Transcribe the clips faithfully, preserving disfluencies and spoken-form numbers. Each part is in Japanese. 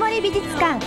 森美術館。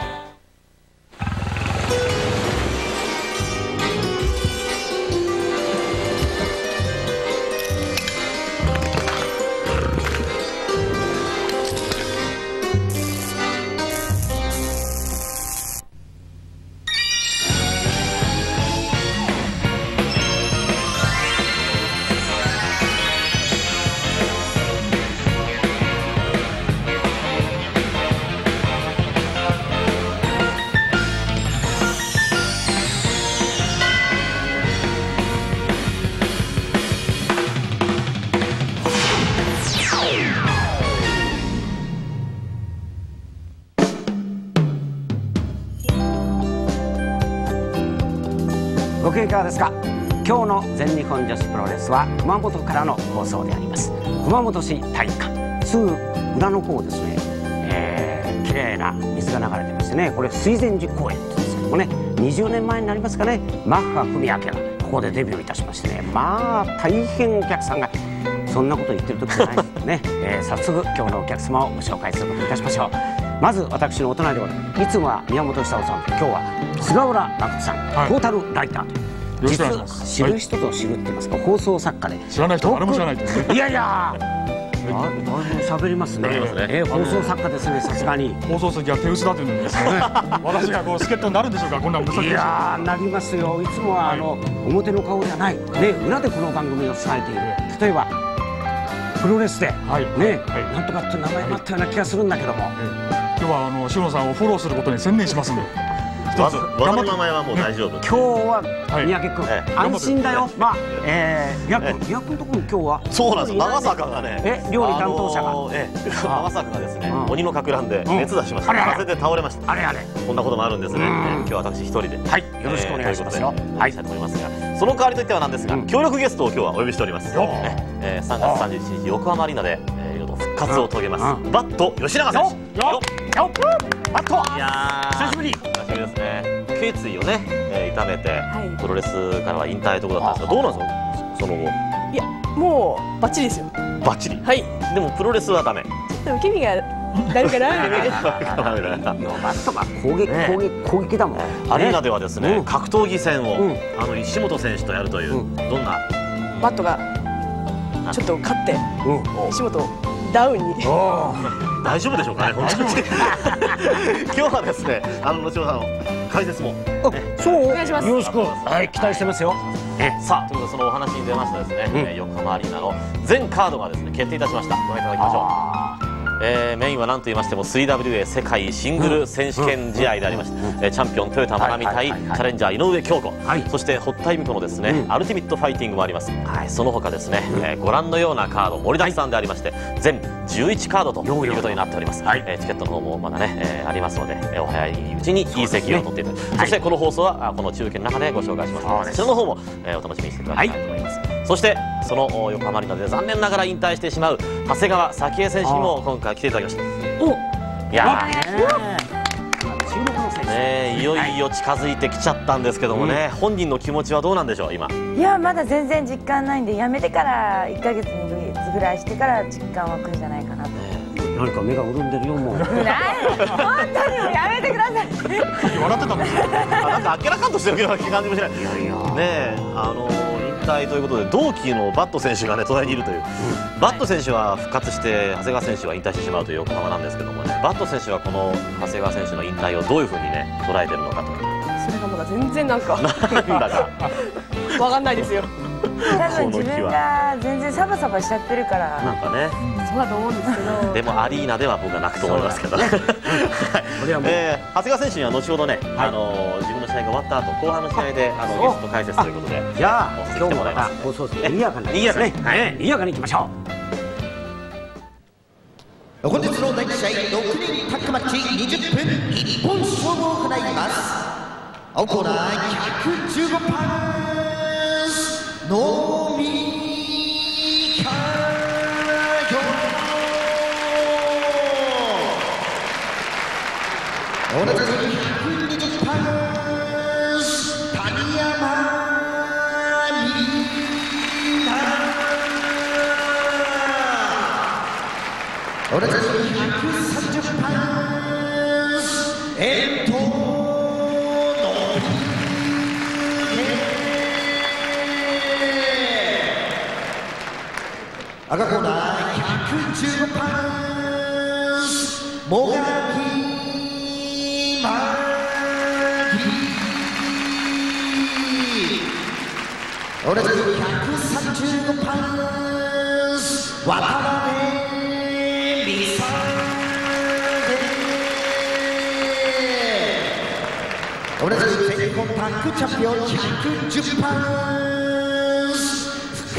ご機嫌いかがですか。今日の全日本女子プロレスは熊本からの放送であります。熊本市体育館すぐ裏の方ですね、えー、綺麗な水が流れてましてね、これ水前寺公園って言うんですけどもね、にじゅうねんまえになりますかね、マッハ文明がここでデビューいたしましてね、まあ大変お客さんが、そんなこと言ってる時じゃないですね、えー、早速今日のお客様をご紹介することにいたしましょう。まず私のお隣でございます。いつもは宮本久夫さん、今日は菅浦楽さん、はい、トータルライターという、実は知る人ぞ知るって言いますか、はい、放送作家で知らない人は誰も知らないというね。 いやいや喋りますね。えー、放送作家ですね、さすがに。 放送席は手薄だというのにですね。私がこう助っ人になるんでしょうか、こんな難しい。 いやー、なりますよ。いつもはあの、はい、表の顔じゃない、ね、裏でこの番組を伝えている。例えばプロレスで、はい、ね、はい、なんとかって名前があったような気がするんだけども。 今日はあの塩野さんをフォローすることに専念しますんで。 技の名前はもう大丈夫。 今日は三宅君、安心だよ。まあ、ええ、宮君、宮君のところに今日は。 そうなんです。長坂がね、 え、料理担当者が。 長坂がですね、鬼のかく乱で熱出しました。風で倒れました。 あれあれ。 こんなこともあるんですね。今日は私一人で。 はい、よろしくお願いしますよ。 はい、したいと思いますが、その代わりといってはなんですが、協力ゲストを今日はお呼びしております。さんがつさんじゅういちにち横浜アリーナで復活を遂げます。バット吉永選手。 バット。 いやー、 久しぶり。 久しぶりですね。頸椎をね、えー、痛めて、はい、プロレスからは引退ということだったんですが、どうなんですか、その後。 いや、もうバッチリですよ。 バッチリ。 はい。 でもプロレスはダメ。 でも君が誰かな。 バットが攻撃、攻撃、攻撃だもん。 アリーナではですね、格闘技戦をあの石本選手とやるという、どんな。 バットがちょっと勝って石本ダウンに。 大丈夫でしょうかね、本当に。今日はですね、あの後ほどの解説も。 そう、 お願いします。 よろしく、はい、期待してますよ。 さあ、ということで、そのお話に出ましたですね、横浜アリーナの全カードがですね、決定いたしました。ご覧いただきましょう。えー、メインは何と言いましても スリーダブリューエー 世界シングル選手権試合でありまして、うん、チャンピオン豊田真奈美対チャレンジャー井上京子、はい、そして堀田恵美子のですね、うん、アルティミットファイティングもあります、はい、その他ですね、うん、えー、ご覧のようなカード盛りだくさんでありまして、全じゅういちカードということになっております。はい、えー、チケットの方もまだね、えー、ありますので、えー、お早いうちにいい席を取っていただき、ね、そしてこの放送はこの中継の中でご紹介しますので、そちらの方も、えー、お楽しみにしていただきたいと思います。はい、そしてその横浜アリーナで残念ながら引退してしまう長谷川早紀江選手にも今回来ていただきました。いやーね、いよいよ近づいてきちゃったんですけどもね、うん、本人の気持ちはどうなんでしょう今。 いや、まだ全然実感ないんで、やめてからいっかげつにかげつぐらいしてから実感はくるんじゃないかなと。 何か目が潤んでるよ、もう。 ない、本当にやめてください。 笑ってたんですよ。 なんかあっけらかんとしてるような感じもしない。いやいやねえ、あの引退ということで同期のバット選手がね隣にいるという、うん、バット選手は復活して長谷川選手は引退してしまうという横浜なんですけどもね、バット選手はこの長谷川選手の引退をどういうふうにね捉えてるのかと。 それがまだ全然なんかなんだかわかんないですよ。 多分自分が全然サバサバしちゃってるからなんかね、 そうだと思うんですけど、 でもアリーナでは僕は泣くと思いますけどね。え長谷川選手には後ほどね、あの自分の試合が終わった後後半の試合であのゲスト解説ということで、 じゃあ今日もまた放送席にやかににやかににやかにいきましょう。本日のだいいち試合ろくにんタッグマッチにじゅっぷん一本勝負を行います。青コーナーひゃくじゅうごパンスノミカヨ同じくひゃくにじゅうパンス谷山美奈同じくひゃくさんじゅうパン遠藤赤コーナーひゃくじゅうごパンス最上真紀同じくひゃくさんじゅうごパンス渡辺美沙同じく全日本タッグチャンピオンひゃくじゅうパンス深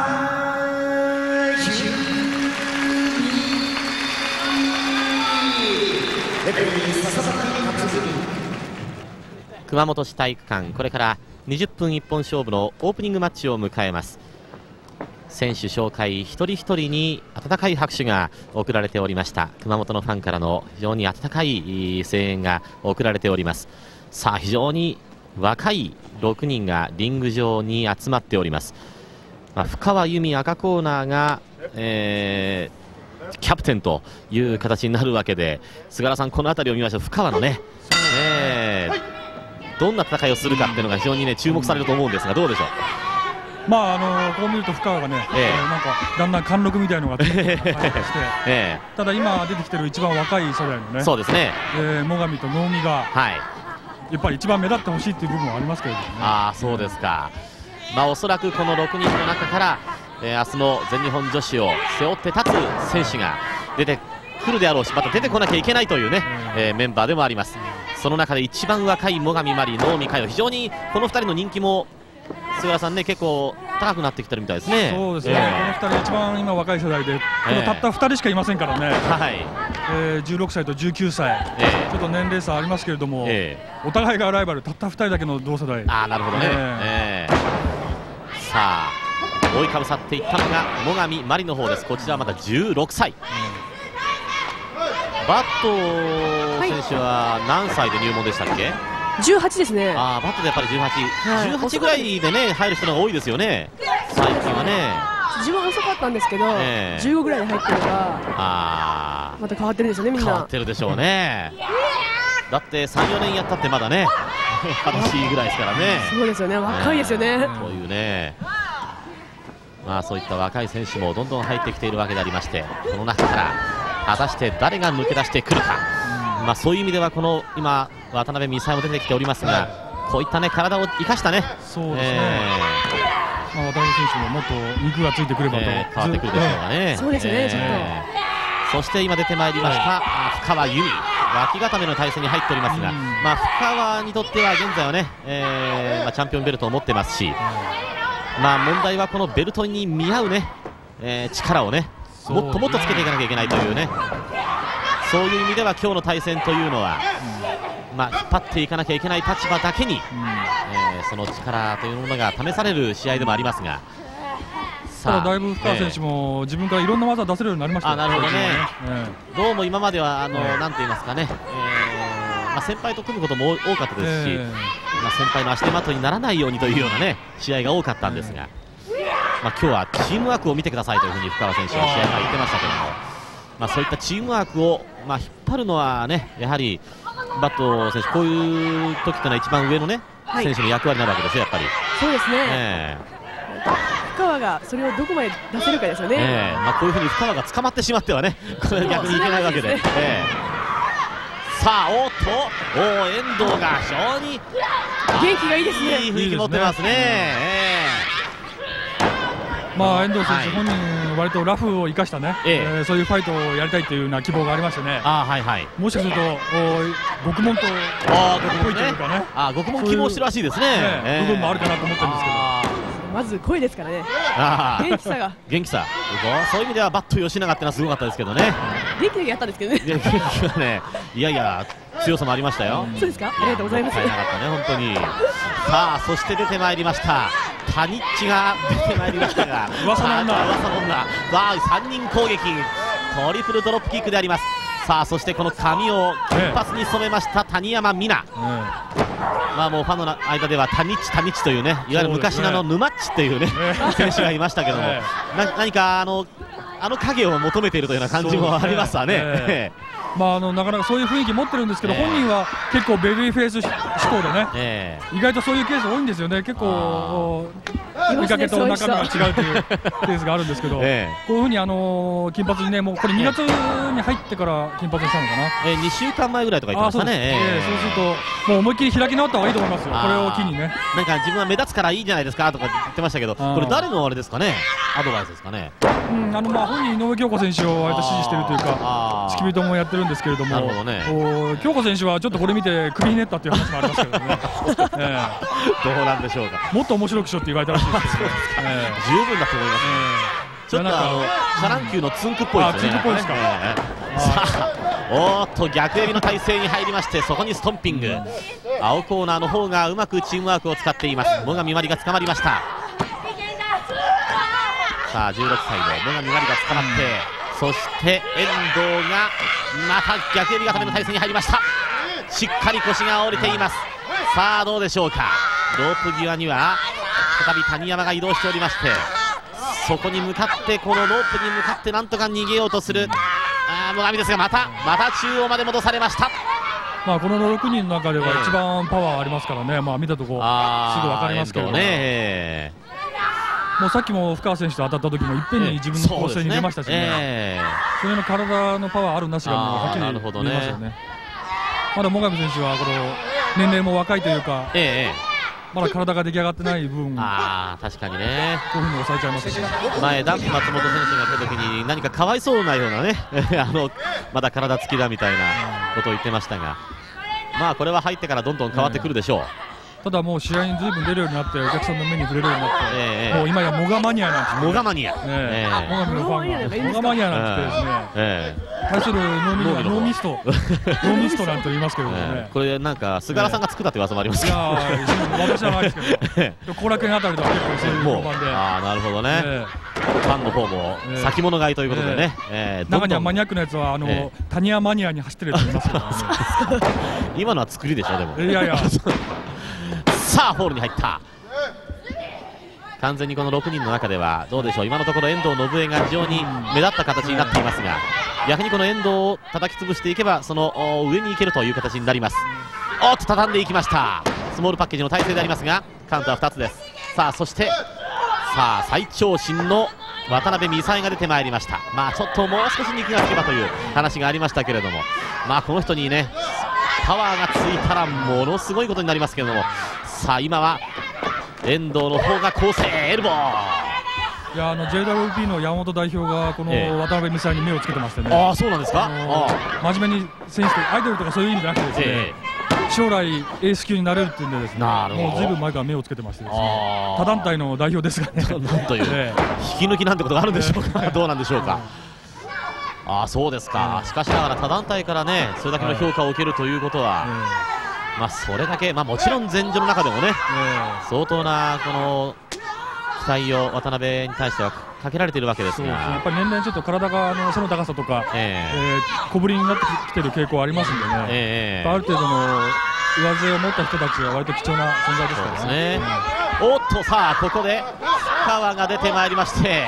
熊本市体育館、これからにじゅっぷん一本勝負のオープニングマッチを迎えます。選手紹介一人一人に温かい拍手が送られておりました。熊本のファンからの非常に温かい声援が送られております。さあ、非常に若いろくにんがリング上に集まっております。まあ、深川由美赤コーナーが、えーキャプテンという形になるわけで、菅原さん、この辺りを見ましょう。深川のね、えー、どんな戦いをするかっていうのが非常にね注目されると思うんですが、どうでしょう。 まああのこう見ると深川がね、 ええなんかだんだん貫禄みたいなのが出てきて、 えただ今出てきてる一番若い世代のね、 そうですね、 えー、最上と能見が、 はい、 やっぱり一番目立ってほしいっていう部分はありますけれどもね。 ああ、そうですか。まあおそらくこのろくにんの中から、えー、明日の全日本女子を背負って立つ選手が出てくるであろうし、また出てこなきゃいけないというね、えー、メンバーでもあります。その中で一番若い最上真理、能見佳代、非常にこのふたりの人気も菅原さんね、結構高くなってきてるみたいですね。 そうですね、 えー、 このふたり一番今若い世代で、このたったふたりしかいませんからね、 はい、 えー、じゅうろくさいとじゅうきゅうさい、 えー、 ちょっと年齢差ありますけれども、 えー、 お互いがライバル、たったふたりだけの同世代。 あー、なるほどね、えーえー、さあ追いかぶさっていったのが最上真理の方です。こちらはまだじゅうろくさい、うん、バット選手は何歳で入門でしたっけ。 じゅうはちですね。 あー、バットでやっぱりじゅうはち、 はい、 じゅうはちぐらいでね入る人が多いですよね、最近はね。 自分は遅かったんですけど、 えー、 じゅうごぐらいで入ってればあまた変わってるんですよね、みんな。 変わってるでしょうね。だってさん、よねんやったってまだねはたちぐらいですからね。 そうですよね、若いですよね。 こういうね、まあそういった若い選手もどんどん入ってきているわけでありまして、この中から果たして誰が抜け出してくるか、うん、まあそういう意味ではこの今渡辺美沙も出てきておりますが、こういったね体を生かしたね、 そうですね、えー、まあ渡辺選手ももっと肉がついてくればと、 えー、変わってくるでしょうがね。 そうですね、えー、ちょっとそして今出てまいりました、はい、深川由美、脇固めの体制に入っておりますが、うん、まあ深川にとっては現在はね、えーまあ、チャンピオンベルトを持ってますし、まあ問題はこのベルトに見合うね、えー、力をねもっともっとつけていかなきゃいけないというね、そういう意味では今日の対戦というのは、うん、まあ引っ張っていかなきゃいけない立場だけに、うん、えー、その力というものが試される試合でもありますが、 ただだいぶ深川選手も自分からいろんな技出せるようになりましたよ。 あ、なるほどね、 えー、 どうも今まではあの、えー、なんて言いますかね、えーまあ、先輩と組むことも多かったですし、えーまあ、先輩の足手まといにならないようにというようなね試合が多かったんですが、まあ、今日はチームワークを見てくださいというふうに深川選手は試合前言ってましたけども、まあ、そういったチームワークを、まあ、引っ張るのはねやはりバット選手、こういう時というのは一番上のね、はい、選手の役割になるわけですよ、やっぱり。 そうですね、 えー、深川がそれをどこまで出せるかですよね、 えーまあ、こういうふうに深川が捕まってしまってはねこれ逆にいけないわけで、えー、さあおっとお遠藤が非常に元気がいいですね、 いい雰囲気持ってますね。えー、まあ遠藤選手本人割とラフを生かしたね、えーえー、そういうファイトをやりたいというような希望がありましてね、 あ、はいはい、 もしかすると獄門とっぽいというかね、 あ、獄門希望してるらしいですね、 えー、部分もあるかなと思ってるんですけど、 まず声ですからね、元気さが元気さ、そういう意味ではバット吉永ってのはすごかったですけどね、 元気でやったんですけどね、 元気はね、いやいや強さもありましたよ。 そうですか、ありがとうございます。 なかったね、本当に。さあそして出てまいりましたタニッチが出てまいりましたが噂の女、 噂の女、わあさんにん攻撃、トリプルドロップキックであります。さあそしてこの髪を金髪に染めました谷山美奈、まあもうファンの間ではタニッチタニッチというね、いわゆる昔のあの沼っちっていうね選手がいましたけども、な何かあのあの影を求めているというような感じもありますわね。 まあ、あのなかなかそういう雰囲気持ってるんですけど、えー、本人は結構ベビーフェイス志向でね、えー、意外とそういうケース多いんですよね。結構見かけと中身が違うというケースがあるんですけど、えー、こういうふうに、あのー、金髪にね、もうこれにがつに入ってから金髪にしたのかな、 えー、にしゅうかんまえぐらいとか言ってましたね。 えー、そうするともう思いっきり開き直った方がいいと思いますよ、これを機にね。 なんか自分は目立つからいいじゃないですかとか言ってましたけど、これ誰のあれですかね、アドバイスですかね。 うん、あのまあ本人、井上京子選手を割と支持しているというか、付き人もやってるんですけれども、ね、京子選手はちょっとこれ見て首ひねったっていう話もありますけどね、えー、どうなんでしょうか。 もっと面白くしろって言われたらしいですけど、 えー、十分だと思います、ね。えー、ちょっとあのシャラン級のツンクっぽいですね。 ツンクっぽいですか。 えー、さあ、おーっと逆襟の体勢に入りまして、そこにストンピング。青コーナーの方がうまくチームワークを使っています。最上まりが捕まりました。さあじゅうろくさいの最上まりが捕まって、そして遠藤がまた逆襟固めの体勢に入りました。しっかり腰が折れています。さあどうでしょうか。ロープ際には再び谷山が移動しておりまして、そこに向かってこのロープに向かってなんとか逃げようとする最上ですが、またまた中央まで戻されました。 まあこのろくにんの中では一番パワーありますからね、まあ見たところすぐ分かりますけどね。もうさっきも深川選手と当たった時もいっぺんに自分の構成に出ましたしね、えー、それの体のパワーあるなしがもうはっきり見えますよね。まだ最上選手はこの年齢も若いというか、えー、まだ体が出来上がってない分、 あ確かにね、 こういうふうに抑えちゃいますよね。 前、ダンプ松本選手が来た時に何かかわいそうなようなねあのまだ体つきだみたいなことを言ってましたが、まあこれは入ってからどんどん変わってくるでしょう。えーただもう試合にずいぶん出るようになってお客さんの目に触れるようになって、えー、もう今やモガマニアなんて、 モガマニア、 最上のファンがモガマニアなんてですね、えー、対するノーノーミストノーミストなんて言いますけどね、えー、 これなんか菅原さんが作ったって噂もありますけど、いや私はないですけど後楽園あたりでは結構そういう評判で、 ああなるほどね、えー、ファンの方も先物買いということでね、えー、 中にはマニアックなやつはあの、えー、タニヤマニアに走ってるやついますけどね今のは作りでしょ。でもいやいやさあホールに入った。完全にこのろくにんの中ではどうでしょう、今のところ遠藤信江が非常に目立った形になっていますが、逆にこの遠藤を叩き潰していけばその上に行けるという形になります。おっと畳んでいきました。スモールパッケージの体勢でありますがカウントはふたつです。さあそしてさあ最長身の渡辺美沙恵が出てまいりました。まあちょっともう少し肉がつけばという話がありましたけれども、まあこの人にねパワーがついたらものすごいことになりますけれども、さあ今は遠藤の方が構成エルボー。 いやあの ジェイダブリューピー の山本代表がこの渡辺美沙恵に目をつけてましてね、 ああそうなんですか。 真面目に選手とアイドルとかそういう意味じゃなくてですね、えー、将来エース級になれるっていうんでですね、もうずいぶん前から目をつけてましてですね、他団体の代表ですがねなんという、えー、引き抜きなんてことがあるんでしょうか、どうなんでしょうか。ああそうですか、しかしながら他団体からねそれだけの評価を受けるということは、まあそれだけ、まあ、もちろん前場の中でもね相当なこの期待を渡辺に対してはかけられているわけですが、 やっぱり年々ちょっと体があの背の高さとか、えーえー、小ぶりになってきている傾向ありますんでね、えー、ある程度の上背を持った人たちは割と貴重な存在ですからね。 うん、おっとさあここで川が出てまいりまして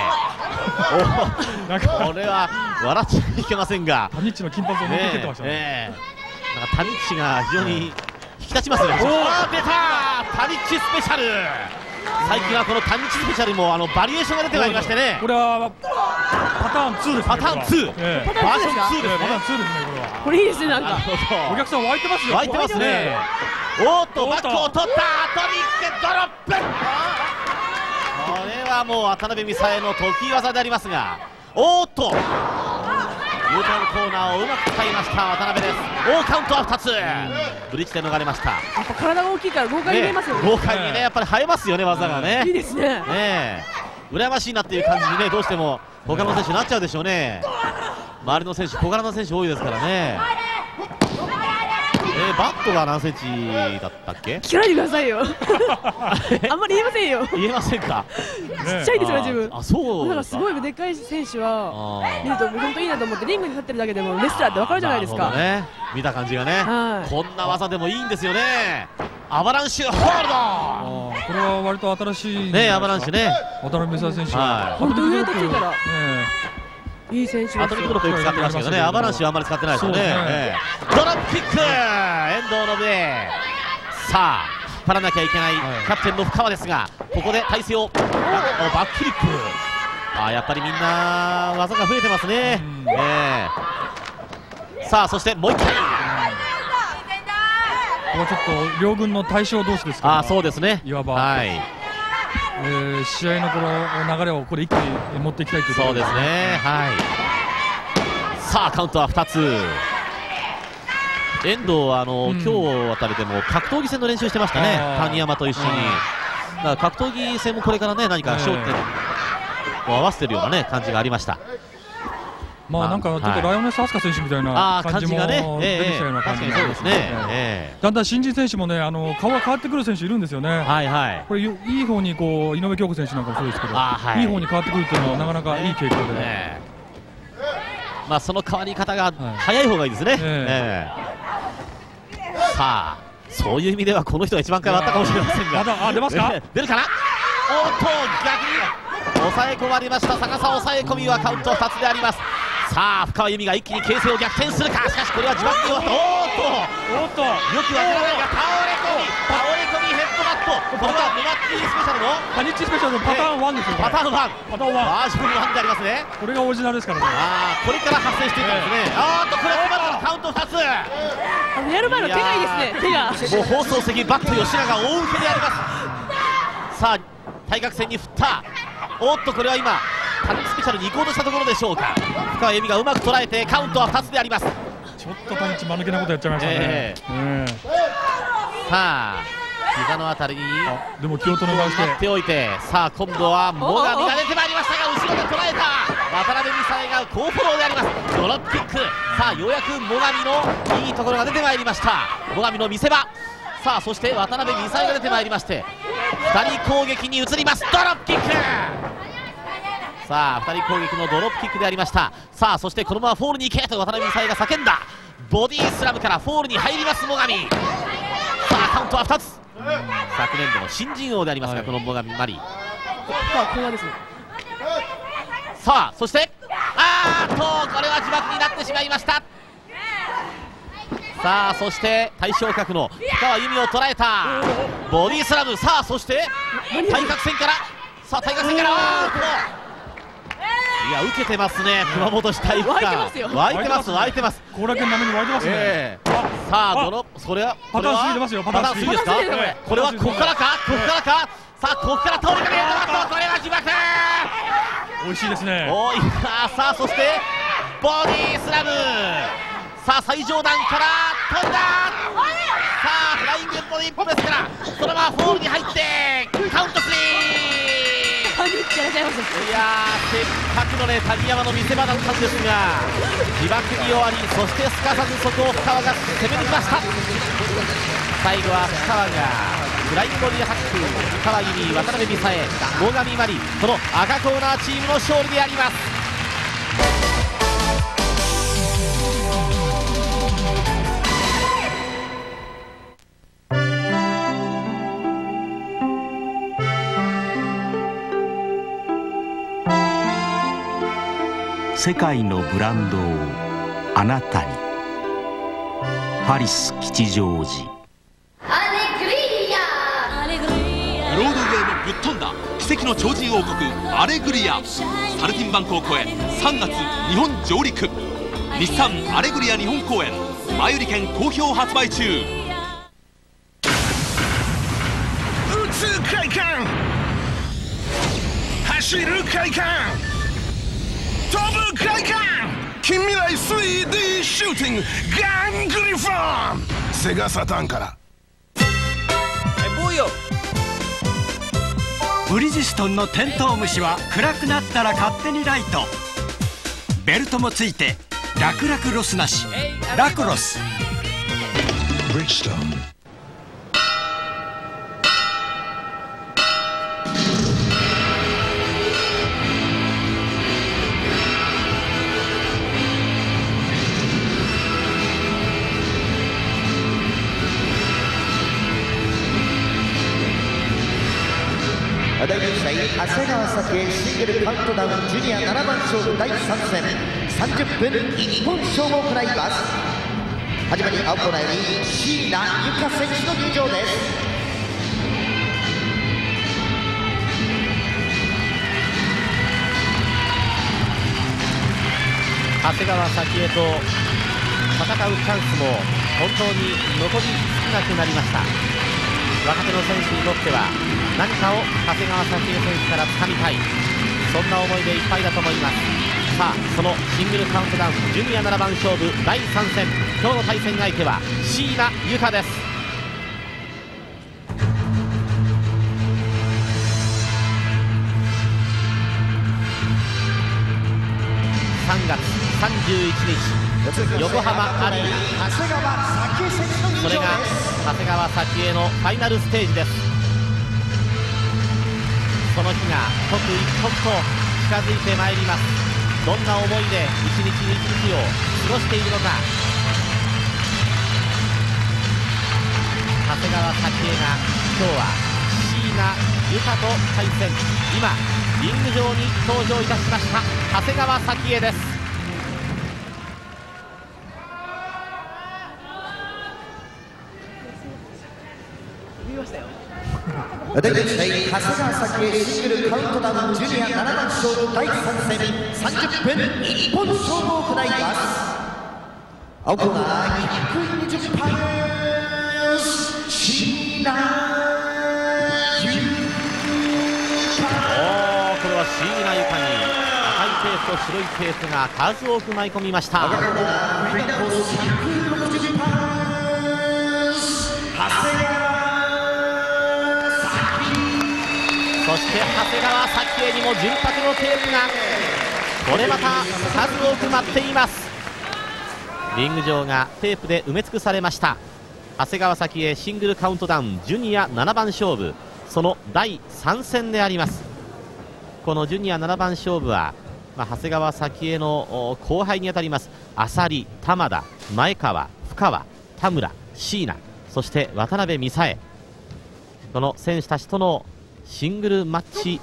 おこれは笑っちゃいけませんがタニッチの金髪を抜けてましたね。 えー、なんかタニッチが非常に引き立ちますね。おー出たタニッチスペシャル。最近はこのタニッチスペシャルもあのバリエーションが出てまいりましてね、 これはパターンツーですね。 パターンツー、えー、バージョンツーですね。 パターンツーですね。これはこれいいですね。なんかお客さん湧いてますよ。 湧いてますね。おっとバックを取ったトニックドロップ。これはもう渡辺美沙恵の得意技でありますが、おっとニュートラルコーナーをうまく使いました渡辺です。大カウントはふたつ、ブリッジで逃れました。やっぱ体が大きいから豪快に見えますよね。 豪快にねやっぱり映えますよね技がね。 いいですね。 ね羨ましいなっていう感じにねどうしても他の選手になっちゃうでしょうね。周りの選手小柄な選手多いですからね。えー、バットが何センチだったっけ？ 聞かないでくださいよあんまり言えませんよ。 言えませんかちっちゃいですよ自分。 あ、そうだからすごいでかい選手は見ると本当いいなと思って、リングに立ってるだけでもレスラーって分かるじゃないですか。 ね、見た感じがね、はい、こんな技でもいいんですよね。アバランシュホールド。 これは割と新しいね、アバランシュね。 渡辺美沙恵選手本当上とついたらいい選手です。 アトミックドロップよく使ってましたけどね、アバランシはあんまり使ってないですよね。ええ、ドロップキック、遠藤の上、さあ引っ張らなきゃいけないキャプテンの深川ですが、ここで体勢をバックフリップ、あやっぱりみんな技が増えてますね。ええ、さあそしてもう一回、ここはちょっと両軍の対象同士ですから、 あそうですね、 いわば、 はい、 えー、試合のこの流れをこれ一気に持っていきたいというそうですね。はい、さあカウントはふたつ。遠藤はあの、うん、今日あたりでも格闘技戦の練習してましたね、谷山と一緒に。だから格闘技戦もこれからね何か焦点を合わせてるようなね感じがありました。 まあなんかちょっとライオネス・アスカ選手みたいな感じも出てきたような感じですね。だんだん新人選手もね、あの顔が変わってくる選手いるんですよね。はいはい。これいい方にこう井上京子選手なんかもそうですけど、はい、いい方に変わってくるっていうのはなかなかいい傾向で、ね、 まあその変わり方が早い方がいいですね。えー、さあそういう意味ではこの人が一番変わったかもしれませんが、 まだあ出ますか、 えー、出るかな。おっと逆に抑え込まれました。逆さ抑え込みはカウントふたつであります。さあ深川由美が一気に形勢を逆転するか。しかしこれは自爆に終わった。おっとおっとよくわからないが倒れ込み倒れ込みヘッドバット。これはヌマッチスペシャルのパニッチスペシャルのパターンワンですよ。 パターンワンパターンワンバージョンワンでありますね。 これがオリジナルですからね。 ああこれから発生していたんですね。あーっとこれはカウントふたつ。 やる前の手がいいですね。手がもう放送席バット吉永大受けであります。さあ対角線に振った。おっとこれは今パニッチスペシャルに行こうとしたところでしょうか。深川由美がうまく捉えてカウントはふたつであります。 ちょっとパニッチ間抜けなことやっちゃいましたね。えーえー、 さあ膝のあたりにでも気を取り直してっておいて、さあ今度は最上が出てまいりましたが後ろで捉えた渡辺美沙恵が好フォローであります。ドロップキック、さあようやく最上のいいところが出てまいりました。最上の見せ場。さあそして渡辺美沙恵が出てまいりましてふたり攻撃に移ります。ドロップキック、さあふたり攻撃のドロップキックでありました。さあそしてこのままフォールに行けと渡辺美沙恵が叫んだ。ボディスラムからフォールに入ります最上。さあカウントはふたつ。昨年度の新人王でありますが、はい、この最上マリー。さあそしてあーっとこれは自爆になってしまいました。さあそして対象角の深川由美を捉えたボディスラム。さあそして対角線からさあ対角線からあーっといや受けてますね。熊本市体育館湧いてます湧いてます。 後楽園並みに湧いてますね。 えー、さあドロそれはパターンさん出ますよ。パターンさんですか。これはここからかここからか。さあここから倒れかけるとこれは自爆。 美味しいですね。 おいさあそしてボディスラム。さあ最上段から飛んだ。さあフライングボディポですからそのままフォールに入ってカウントスリー。いやーせっかくのね谷山の見せ場だったんですが自爆に終わり、そしてすかさずそこを深川が攻め抜きました。最後は深川がフライングボディハック、深川由美、渡辺美沙恵、最上真理、この赤コーナーチームの勝利であります。 世界のブランドをあなたに。パリス吉祥寺。 ブロードウェイのぶっ飛んだ奇跡の超人王国アレグリア。サルティンバンクを越えさんがつ日本上陸。日産アレグリア日本公演前売り券好評発売中。 打つ快感、走る快感、飛ぶ快感、近未来 スリーディー シューティングガングリフォン。セガサターンから。 えボーよ。ブリヂストンのテントウムシは暗くなったら勝手にライト。ベルトもついて楽々ロスなし。ラクロス。ブリヂストン。 はだいに試合長谷川咲恵シングルカウントダウンジュニアななばん勝負だいさん戦さんじゅっぷん一本勝負を行います。始まり青コーナーより椎名由香選手の入場です。 長谷川咲恵と戦うチャンスも本当に残り少なくなりました。若手の選手にとっては何かを長谷川咲恵選手から掴みたい、そんな思いでいっぱいだと思います。さあそのシングルカウントダウンジュニアななばん勝負だいさん戦、今日の対戦相手は椎名由香です。さんがつさんじゅういちにち横浜アリーナ、それが長谷川咲恵のファイナルステージです。その日が刻一刻と近づいてまいります。どんな思いで一日一日を過ごしているのか。長谷川咲恵が今日は椎名由香と対戦、今リング上に登場いたしました長谷川咲恵です。 だいに試合長谷川咲恵シングルカウントダウンジュニアななばん勝負だいさん戦さんじゅっぷん一本勝負を行います。青コーナーひゃくにじゅっパウンド椎名由香。 おー、これは椎名由香に赤いテープと白いテープが数多く舞い込みました。 赤コーナーフリーダーコースひゃくろくじゅっパウンド長谷川。 そして長谷川咲恵にも純白のテープがこれまた数多く舞っています。リング上がテープで埋め尽くされました。長谷川咲恵シングルカウントダウンジュニアななばん勝負、そのだいさん戦であります。このジュニアななばん勝負は、まあ、長谷川咲恵の後輩にあたります浅利、玉田、前川、深川、田村、椎名、そして渡辺美沙恵、この選手たちとのシングルマッチ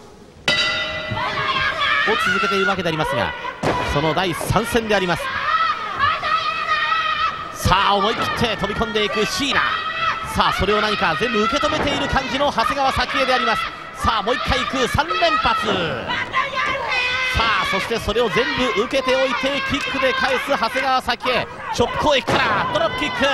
を続けているわけでありますが、そのだいさん戦であります。さあ思い切って飛び込んでいく椎名、さあそれを何か全部受け止めている感じの長谷川咲恵であります。さあもういっかいいくさん連発、さあそしてそれを全部受けておいてキックで返す長谷川咲恵、チョップ攻撃からドロップキック、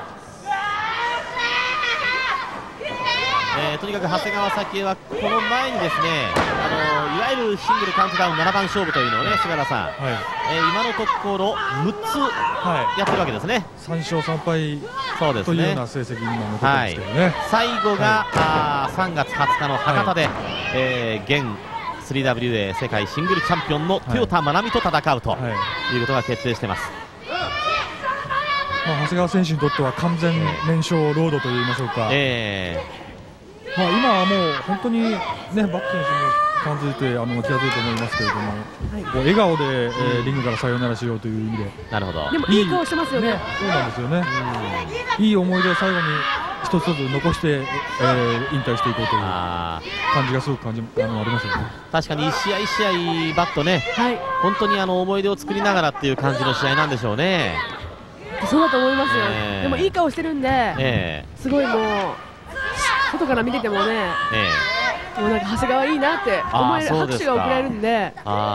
えー、とにかく長谷川咲恵はこの前にですね、あのいわゆるシングルカウントダウンななばん勝負というのをね、菅原さん、はい、えー、今のところむっつやってるわけですね。 さん勝さん敗そうですね、 というような成績に今残ってますけどね、はい、 最後が、はい、あさんがつはつかの博多で、はい、えー、現 スリーダブリューエー 世界シングルチャンピオンの豊田真奈美と戦うということが決定しています。 まあ、長谷川選手にとっては完全連勝ロードといいましょうか、えーまあ、今はもう本当に、ね、バック選手に感づいてあの気が付いて思いますけれども、はい、こう笑顔で、えー、リングからさよならしようという意味で、 なるほど、 でもいい顔してますよね。 そうなんですよね、うん、いい思い出を最後に一つ一つ残して、えー、引退していこうという感じがすごく感じあのありますよね。 確かに一試合一試合バッとね、はい、本当にあの思い出を作りながらっていう感じの試合なんでしょうね。 そうだと思いますよ、えー、でもいい顔してるんで、えー、すごいもう外から見ててもね、えー、もうなんか長谷川いいなって思える、拍手が送られるんで。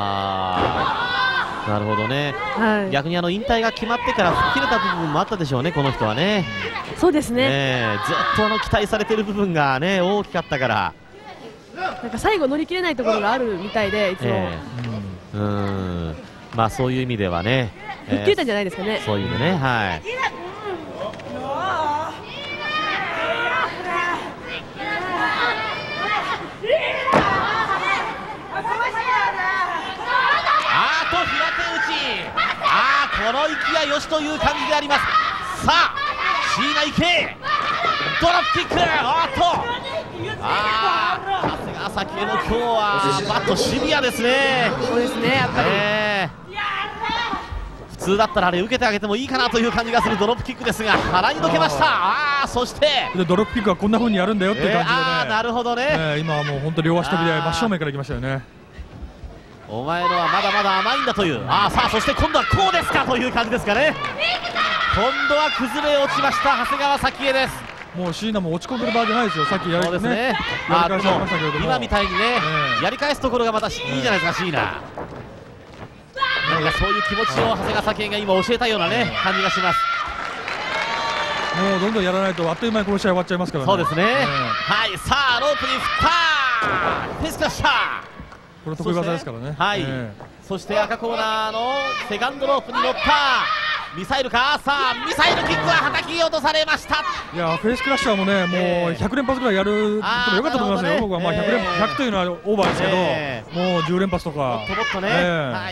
あー、なるほどね、はい、逆にあの引退が決まってから吹っ切れた部分もあったでしょうね、この人はね。 そうですね、 えー、ずっとあの期待されている部分がね大きかったから、 なんか最後乗り切れないところがあるみたいで、いつも、えー、うん、うんまあそういう意味ではね、 吹っ切れたんじゃないですかね、 そういうのね、はい。この勢いよしという感じであります。さあ椎名池ドラフキック、おっとあー長谷川咲恵も今日はバットシビアですね。 そうですね、やっぱり、 えー、普通だったらあれ受けてあげてもいいかなという感じがするドロップキックですが腹に抜けました。ああそしてでドロップキックはこんな風にやるんだよっていう感じでね、 えー、あなるほどね、 えー、今はもう本当両足飛びで真正面からいきましたよね。 お前のはまだまだ甘いんだという、ああさあそして今度はこうですかという感じですかね。今度は崩れ落ちました長谷川咲恵です。 もう椎名も落ち込んでる場合じゃないですよ。さっきやりそうですね、 ねやり返しましたけれども、 今みたいにね、 えー、 やり返すところがまたいいじゃないですか、椎名。なんかそういう気持ちを長谷川咲恵が今教えたようなね感じがします。 もうどんどんやらないとあっという間にこの試合終わっちゃいますからね。 そうですね、 えー、 はいさあロープに振ったフェイスクラッシャー、 これ得意技ですからね。 はい、 えー、 そして赤コーナーのセカンドロープに乗ったミサイルか、さあミサイルキックは叩き落とされました。 いやフェイスクラッシャーもねもうひゃく連発ぐらいやることもよかったと思いますよ、ね、僕はまあひゃく連、えー、ひゃくというのはオーバーですけど、えー、もうじゅう連発とかもっともっとね、 えー、 はい、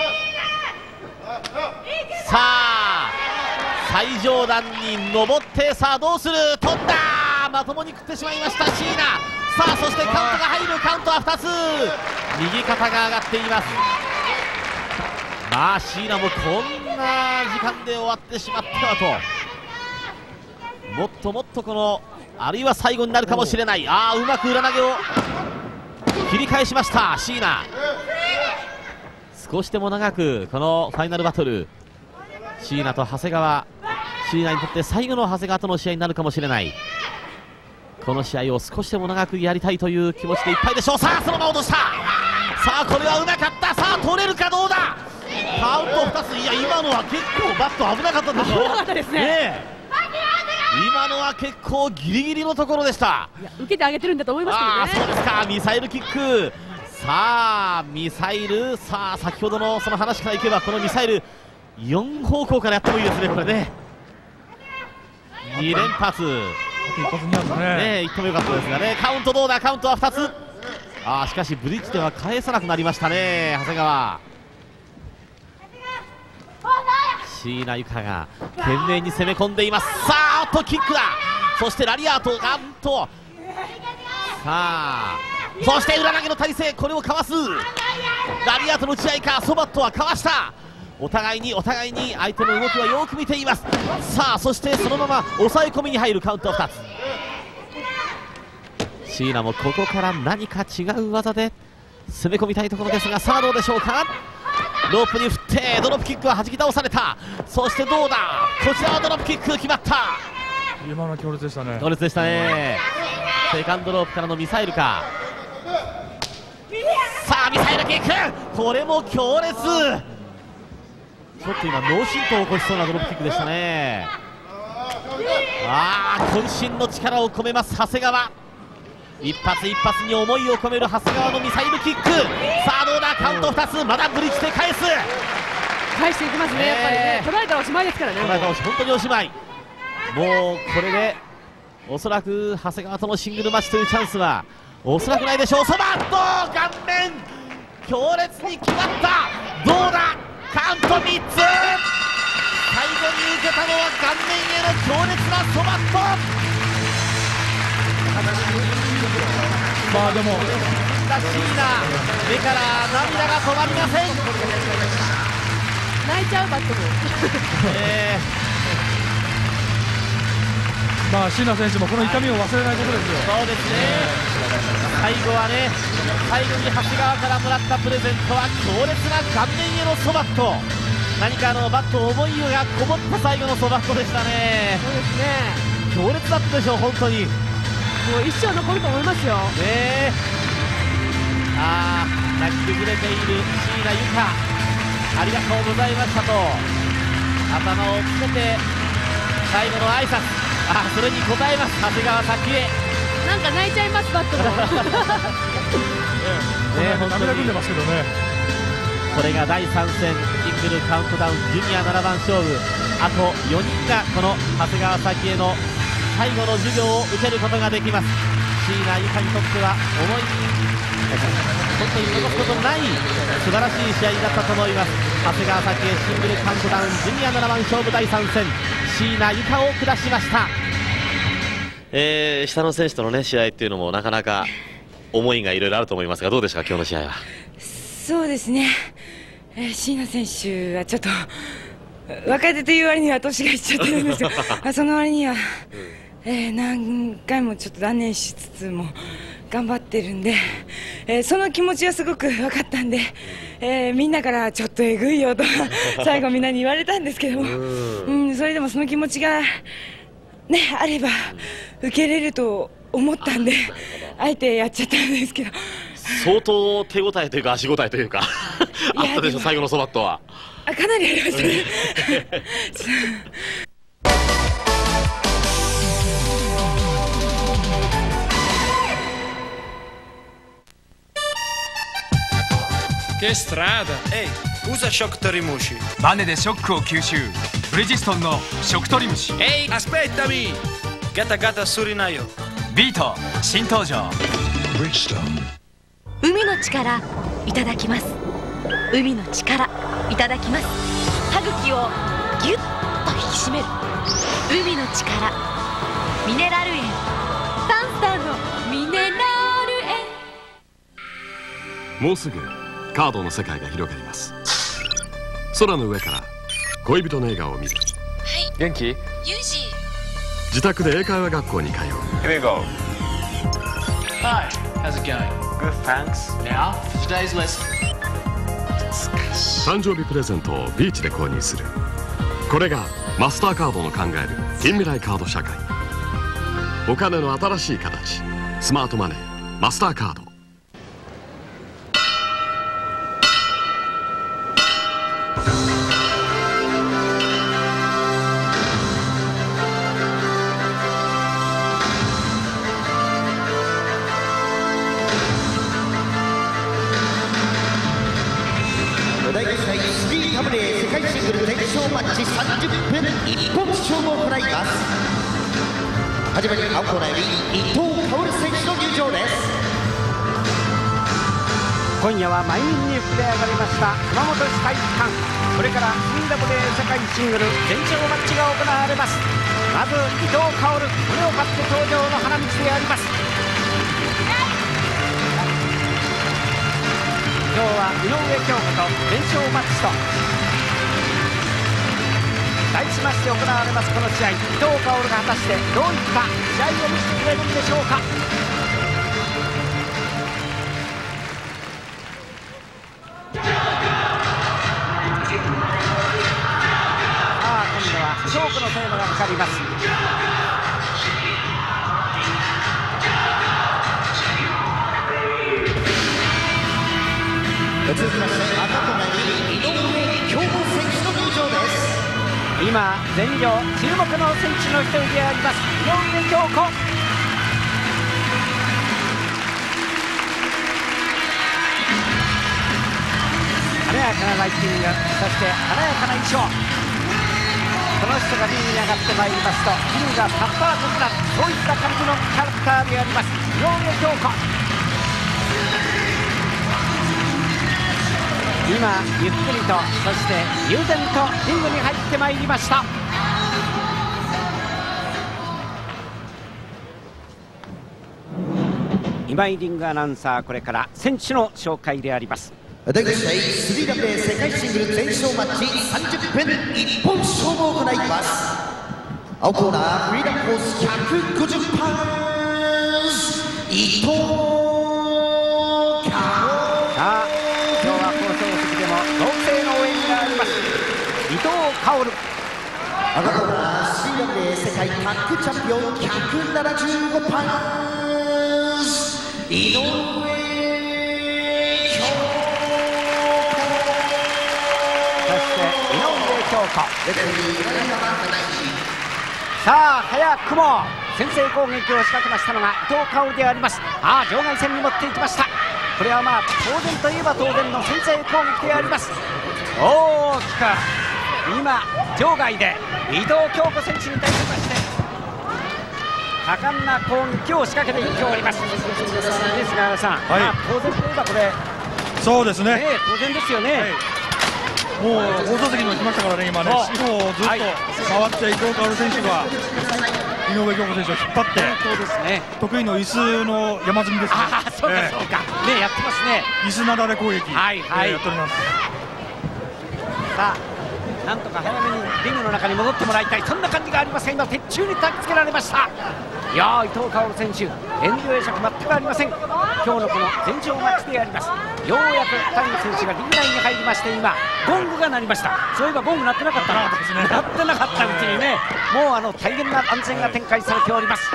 さあ最上段に登ってさあどうする、飛んだまともに食ってしまいました椎名。さあそしてカウントが入る、カウントはふたつ、右肩が上がっています。まあ椎名もこんな時間で終わってしまってはと、もっともっとこのあるいは最後になるかもしれない。ああうまく裏投げを切り返しました椎名。少しでも長くこのファイナルバトル、椎名と長谷川、椎名にとって最後の長谷川との試合になるかもしれない。この試合を少しでも長くやりたいという気持ちでいっぱいでしょう。さあそのまま落とした、さあこれはうまかった、さあ取れるかどうだ、カウントふたつ、いや今のは結構バット危なかったでしょ。 危なかったですね、 ね今のは結構ギリギリのところでした。 いや受けてあげてるんだと思いますけどね。 あそうですか、ミサイルキック、さあミサイル、さあ先ほどのその話からいけばこのミサイルよん方向からやってもいいですね、これね。に連発、 一発に発ね、 ねいってもよかったですがね。カウントどうだ、カウントはふたつ、ああしかしブリッジでは返さなくなりましたね長谷川。椎名由香が懸命に攻め込んでいます。さあおっとキックだ、そしてラリアートがんと、さあそして裏投げの体勢、これをかわすラリアートの打ち合いか、ソバットはかわした。お互いにお互いに相手の動きはよく見ています。さあそしてそのまま抑え込みに入るカウントふたつ。椎名もここから何か違う技で攻め込みたいところですが、さあどうでしょうか。ロープに振ってドロップキックは弾き倒された。そしてどうだ、こちらはドロップキック決まった。 今の強烈でしたね。 強烈でしたね。セカンドロープからのミサイルか、さあミサイルキック、これも強烈。ちょっと今脳震盪を起こしそうなドロップキックでしたね。ああ渾身の力を込めます長谷川、一発一発に思いを込める長谷川のミサイルキック。さあどうだ、カウントふたつ、まだブリッジで返す、 返していきますね、やっぱりね、取られたらおしまいですからね。 取られたらおしまい、本当におしまい。もうこれでおそらく長谷川とのシングルマッチというチャンスはおそらくないでしょう。そばっと顔面強烈に決まった、どうだカウントみっつ、最後に受けたのは顔面への強烈なそばっと。 まあでもラッシーな目から涙が止まりません。 泣いちゃうバットも、 えー、まあ椎名選手もこの痛みを忘れないことですよ。 そうですね、最後はね、最後に長谷川からもらったプレゼントは強烈な顔面へのそばっと、何かあのバット思いがこもった最後のそばっとでしたね。 そうですね、 強烈だったでしょう本当に。 もう一生残ると思いますよ。 ねえ、ああ泣き崩れている椎名由香、ありがとうございましたと頭をつけて最後の挨拶、あそれに応えます長谷川咲恵。 なんか泣いちゃいますバットが。 ね、涙ぐんでますけどね。 これがだいさん戦シングルカウントダウンジュニアななばん勝負、あとよにんがこの長谷川咲恵の最後の授業を受けることができます。椎名由香にとっては思い本当に残すことのない素晴らしい試合だったと思います。長谷川咲恵シングルカウントダウンジュニアななばん勝負だいさん戦、椎名由香を下しました。えー、下の選手との、ね、試合っていうのもなかなか思いがいろいろあると思いますが、どうでしたか今日の試合は。 そうですね、 えー、椎名選手はちょっと若手という割には年がいっちゃってるんですよその割には、うん、えー、何回もちょっと断念しつつも頑張ってるんで、えー、その気持ちはすごく分かったんで、えー、みんなからちょっとえぐいよと最後みんなに言われたんですけども、うん、それでもその気持ちが、ね、あれば受けれると思ったんであえてやっちゃったんですけど相当手応えというか足応えというかあったでしょ最後のそばっとは。 あ、かなりありましたね Che strada! Ehi, usa shock torimushi. バネでショックを吸収。ブリヂストンのショクトリムシ。 Ehi, aspettami! Gata gata surinayo. ビート新登場。 ブリヂストン。 海の力いただきます。海の力いただきます。歯茎をギュッと引き締める。海の力ミネラル塩。タンスターのミネラル塩。もうすぐカードの世界が広がります。空の上から恋人の笑顔を見る。はい。元気？ユージ。自宅で英会話学校に通う。Here we go. Hi, how's it going? Good, thanks. Now for today's lesson. 誕生日プレゼントをビーチで購入する。これがマスターカードの考える近未来カード社会。お金の新しい形、スマートマネー、マスターカード。 はじめに青コーナーより伊藤薫選手の入場です。 今夜は満員に膨れ上がりました熊本市体育館。これから シーダブリュー 世界シングル全勝マッチが行われます。まず伊藤薫、これを勝って登場の花道であります。今日は井上京子と全勝マッチと題しまして行われますこの試合、伊藤薫が果たしてどういった試合を見せてくれるんでしょうか。さあ今度はチョークのテーマがかかります。 続きまして赤コーナーに井上京子選手の入場です。 今全場注目の選手の一人であります井上京子。華やかなライティング、そして華やかな衣装、この人がリングに上がってまいりますとリングがパッパーとなる、そういった感じのキャラクターであります井上京子。今ゆっくりと、そして悠然とリングに入ってまいりました。今井リングアナウンサー、これから選手の紹介であります。 第ご試合 スリーダブリュー 世界シングル全勝マッチさんじゅっぷん一本勝負を行います。青コーナーフリーダムコースひゃくごじゅっパウンド伊藤薫。 さあ今日は放送席でも同性の応援があります伊藤薫。 赤コーナー シーダブリュー 世界タッグチャンピオンひゃくななじゅうごパウンド井上京子。 そして井上京子。さあ早くも先制攻撃を仕掛けましたのが伊藤薫であります。ああ場外戦に持っていきました。これはまあ当然といえば当然の先制攻撃であります。大きく今場外で伊藤京子選手に対しまして果敢な攻撃を仕掛けていっております。ですがさん、はい、まあ、当然といえばこれそうですね、 えー、当然ですよね、はい、 もう放送席にも来ましたからね、今ね、四方をずっと回って伊藤薫選手が井上京子選手を引っ張って、 そうですね、 得意の椅子の山積みですね。 ああ、そうかそうか、えー、ね、やってますね。 椅子なだれ攻撃、 はいはい、 えー、やっております。 さあなんとか早めにリングの中に戻ってもらいたい、そんな感じがありますが、今鉄柱に焚き付けられました。いやー伊藤薫選手、遠慮会釈全くありません。今日のこの前兆マッチであります。ようやく谷選手がリングラインに入りまして、今ゴングが鳴りました。そういえばゴング鳴ってなかったな、鳴ってなかったうちにね、もうあの大変な安全が展開されております。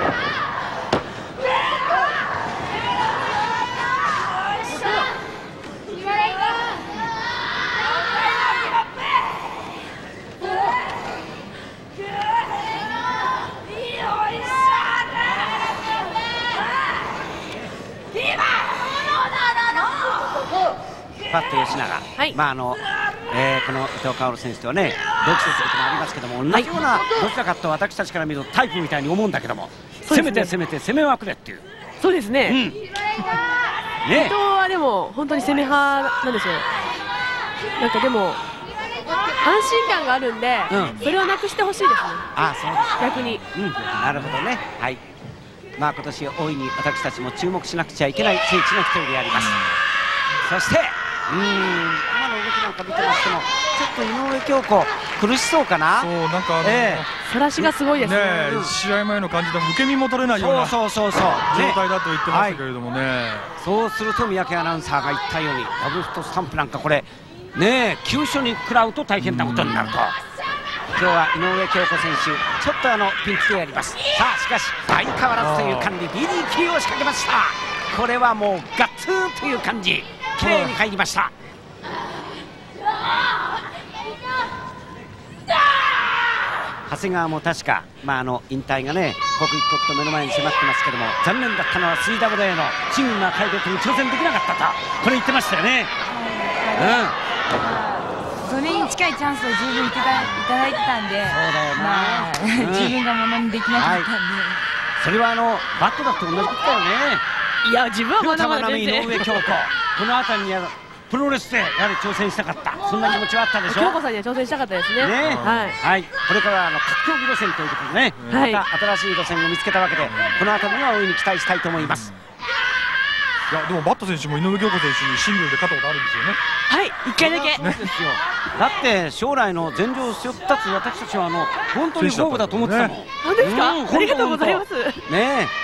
パッと吉永、はい、まああの、えー、この伊藤薫選手とはね同期生ということもありますけども、同じような、はい、どちらかと私たちから見るとタイプみたいに思うんだけども、攻めて攻めて攻めまくれっていう。 そうですね、うん、ね伊藤はでも本当に攻め派なんですよ。なんかでも安心感があるんで、うん、それをなくしてほしいですね。 ああそうですか、 逆に、 うん、なるほどね。はい、まあ今年大いに私たちも注目しなくちゃいけない選手の一人であります。うん、そしてうーん今の動きなんか見てましてもちょっと井上京子苦しそうかな。 そうなんかあのそらしがすごいですね。 試合前の感じでも受け身も取れないような状態だと言ってましたけれどもね。 そうすると三宅アナウンサーが言ったようにダブルフットスタンプなんかこれね急所に食らうと大変なことになると。今日は井上京子選手ちょっとあのピンチでやります。さあしかし相変わらずという感じ ビーディー キー を仕掛けました。これはもうガッツーという感じ、綺麗に入りました。長谷川も確か、まあ、あの引退がね刻一刻と目の前に迫ってますけども、残念だったのは スリーダブリューエー のシングルな解決に挑戦できなかったとこれ言ってましたよね。 うん、それに近いチャンスを十分いただいてたんで、まあ、自分がものにできなかったんで、はい、 それはあのバットだと同じことだよね。 いや自分はまだまだ全然井上京子この辺りにプロレスでやはり挑戦したかった、そんな気持ちはあったでしょう。 京子さんには挑戦したかったですね。ね、 はい、はい、これからあの格闘技路線ということでね、はい、また新しい路線を見つけたわけで、この辺りには大いに期待したいと思います。 いやでもバット選手も井上京子選手にシングルで勝ったことあるんですよね。 はい、いっかいだけ。 そうですよ。だって将来の前場を背負ったつ私たちはあの本当に豪華だと思ってたもん。 本当ですか、うん、ありがとうございます。 ねえ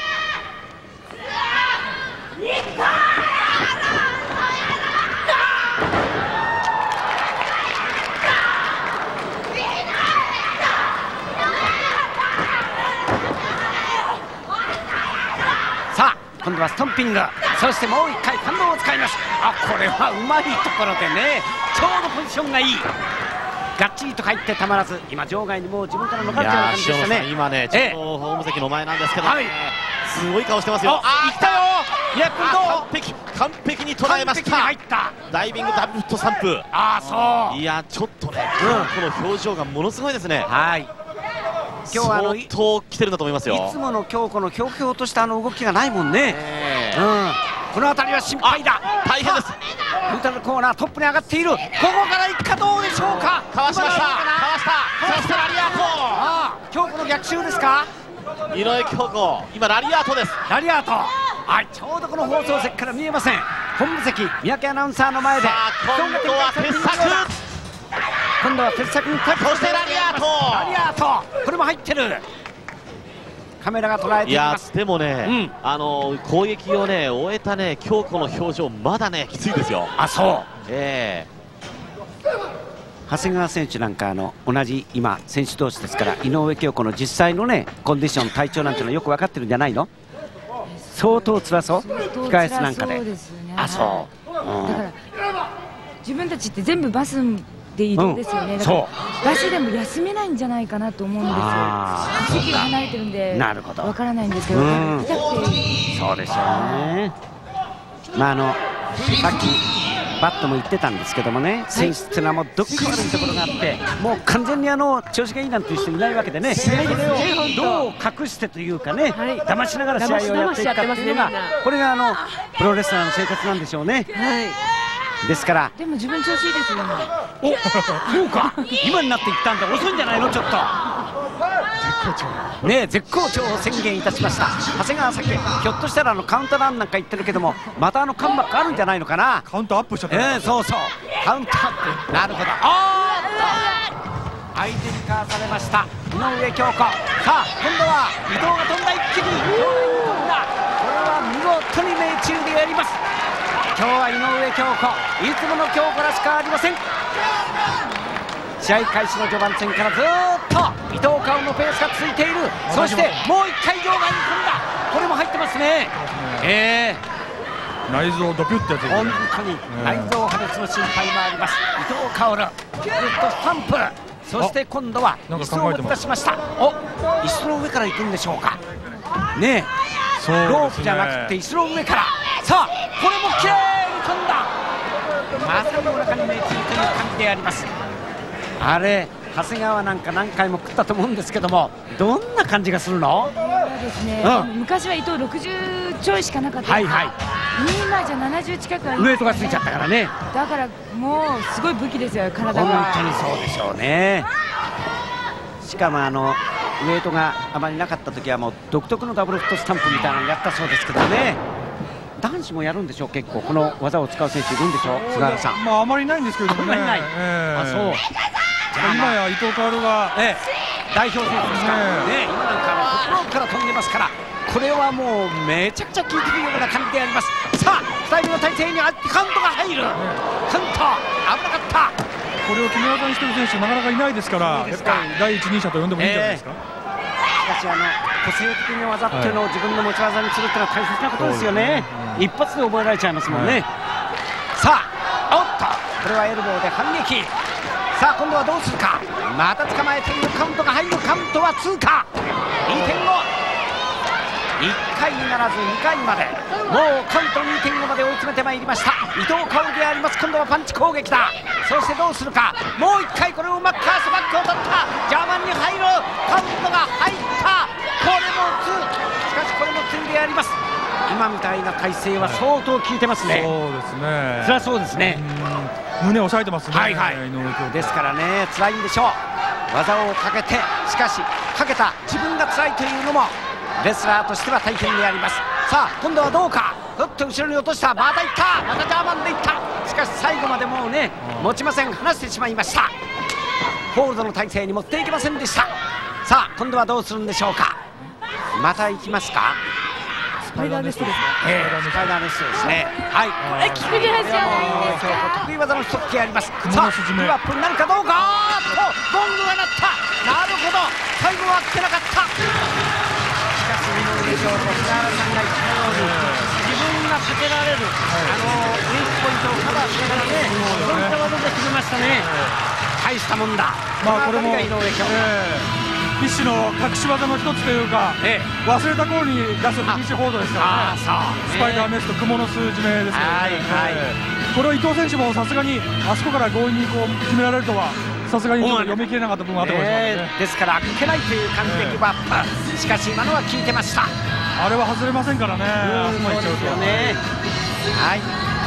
さあ今度はストンピング、そしてもう一回反動を使います。あ、これはうまいところでね、ちょうどポジションがいい。がっちりと入ってたまらず、今場外にもう自分から逃れてる感じでしたね。 今ねちょっとホーム席の前なんですけど、はい、すごい顔してますよ。 あ、来たよ。いや完璧完璧に捉えました。 入ったダイビングダブルフットサンプ。 ああそう。 いやちょっとね、うん、この表情がものすごいですね。 はい。 今日はあの相当来てるんだと思いますよ。 いつもの京子のひょうひょうとしたあの動きがないもんね。うん。この辺りは心配だ。 大変です。 ニュートラルコーナートップに上がっている。ここから行くかどうでしょうか。 かわしました。かわした。そしてラリアート。 ああ、京子の逆襲ですか。 井上京子、今ラリアートです。 ラリアート。はい、ちょうどこの放送席から見えません。本部席三宅アナウンサーの前で。 今度は鉄柵。 今度は鉄柵にタッチ。 そしてラリアート。 ラリアート。これも入ってる。カメラが捉えています。 いやでもね、うん、あの攻撃をね終えたね京子の表情まだねきついですよ。 あ、そう。 ええー、長谷川選手なんかあの同じ今選手同士ですから、井上京子の実際のねコンディション体調なんてのはよく分かってるんじゃないの。相当辛そう。控え室なんかで。あ、そう。 だから自分たちって全部バスで移動ですよね。 うん、 だからバスでも休めないんじゃないかなと思うんですよ。席が離れてるんでなるほど、 わからないんですけど、 痛くて。そうでしょうね。まああのさっきバットも言ってたんですけどもね、選手っていうのはもうどっか悪いところがあって、もう完全にあの調子がいいなんていう人いないわけでね、それをどう隠してというかね、騙しながら試合をやっていくかっていうのが、これがあのプロレスラーの生活なんでしょうね。ですからでも自分調子いいですよ。 お、そうか、今になっていったんだ。遅いんじゃないのちょっと。 ね絶好調を宣言いたしました。長谷川咲、ひょっとしたらあのカウントダウンなんか言ってるけども、またあのカムバックあるんじゃないのかな。 カウントアップしちゃった、 えー、そうそうカウントアップ、なるほど。あーっと相手にかわされました井上京子。さあ今度は伊藤が飛んだ、一気に飛んだ。これは見事に命中でやります。今日は井上京子、いつもの京子らしかありません。試合開始の序盤戦からずーっと伊藤薫のペースが続いている。そしてもう一回場外に飛んだ、これも入ってますね。えー、内臓ドキュッてやつですね。 本当に内臓破裂の心配もあります。伊藤薫ずっとスタンプ、そして今度は椅子を持ち出しました。お、椅子の上から行くんでしょうかねえ、ロープじゃなくて椅子の上から。さあこれもきれいに飛んだ。まさにお腹に命中という感じであります。あれ長谷川なんか何回も食ったと思うんですけども、どんな感じがするの？ そうですね、うん、昔は伊藤ろくじゅうちょいしかなかった。はいはい、今じゃななじゅう近くあります、ね、 ウエイトがついちゃったからね。 だからもうすごい武器ですよ、体が。 本当にそうでしょうね。しかもあのウエイトがあまりなかった時はもう独特のダブルフットスタンプみたいなのやったそうですけどね。男子もやるんでしょう、結構この技を使う選手いるんでしょう、菅原さん。 まああまりないんですけどね。あんまりない、えー、あそう今や伊藤薫が、 ええ、代表選手ですからね。今なんかのところから飛んでますから、これはもうめちゃくちゃ効いてるような感じであります。さあふたりの体勢にカウントが入る。カウント危なかった。 これを決め技にしてる選手なかなかいないですから、やっぱり第一人者と呼んでもいいんじゃないですか。 えー、しかしあの個性的な技っていうのを自分の持ち技にするっていうのは大切なことですよね。一発で覚えられちゃいますもんね。さあおっとこれはエルボーで反撃。さあ今度はどうするか。また捕まえている。カウントが入る。カウントは通過。にてんご、いっかいにならずにかいまで、もうカウント にてんご まで追い詰めてまいりました伊藤薫であります。今度はパンチ攻撃だ。そしてどうするか。もういっかいこれをうまくカースバックを取った。ジャーマンに入る。カウントが入った。これもツー。しかしこれもツーであります。今みたいな体勢は相当効いてますね。 そうですね、 そりゃそうですね。 胸を押さえてますね。 はいはい、ですからね辛いんでしょう。技をかけて、しかしかけた自分が辛いというのもレスラーとしては大変であります。さあ今度はどうか。ふっと後ろに落とした。またいった。またジャーマンでいった。しかし最後までもうね持ちません。離してしまいました。ホールドの体勢に持っていけませんでした。さあ今度はどうするんでしょうか。また行きますか。 スパイダーネストですね。 ええ、スパイダーネストですね。はい。 え、キクリハじゃないんですか。 得意技の一つあります。さあ、ギブアップになるかどうか。とゴングが鳴った。なるほど。最後は来てなかった。しかし井上翔と菅原さんが言ったように、自分がかけられる、あのウィークポイントをカバーしながらね、そういった技で決めましたね。大したもんだ。 まあこれも井上翔。 一種の隠し技の一つというか、ええ、忘れた頃に出すフィニッシュホールドですからね。スパイダーネスト、蜘蛛の数字目ですからね。これを伊藤選手もさすがにあそこから強引にこう決められるとはさすがに読み切れなかった部分があったかもしれないですね。 ですから開けないという感じでギブアップ。しかし今のは効いてました。 あれは外れませんからね。 そうですよね。はい。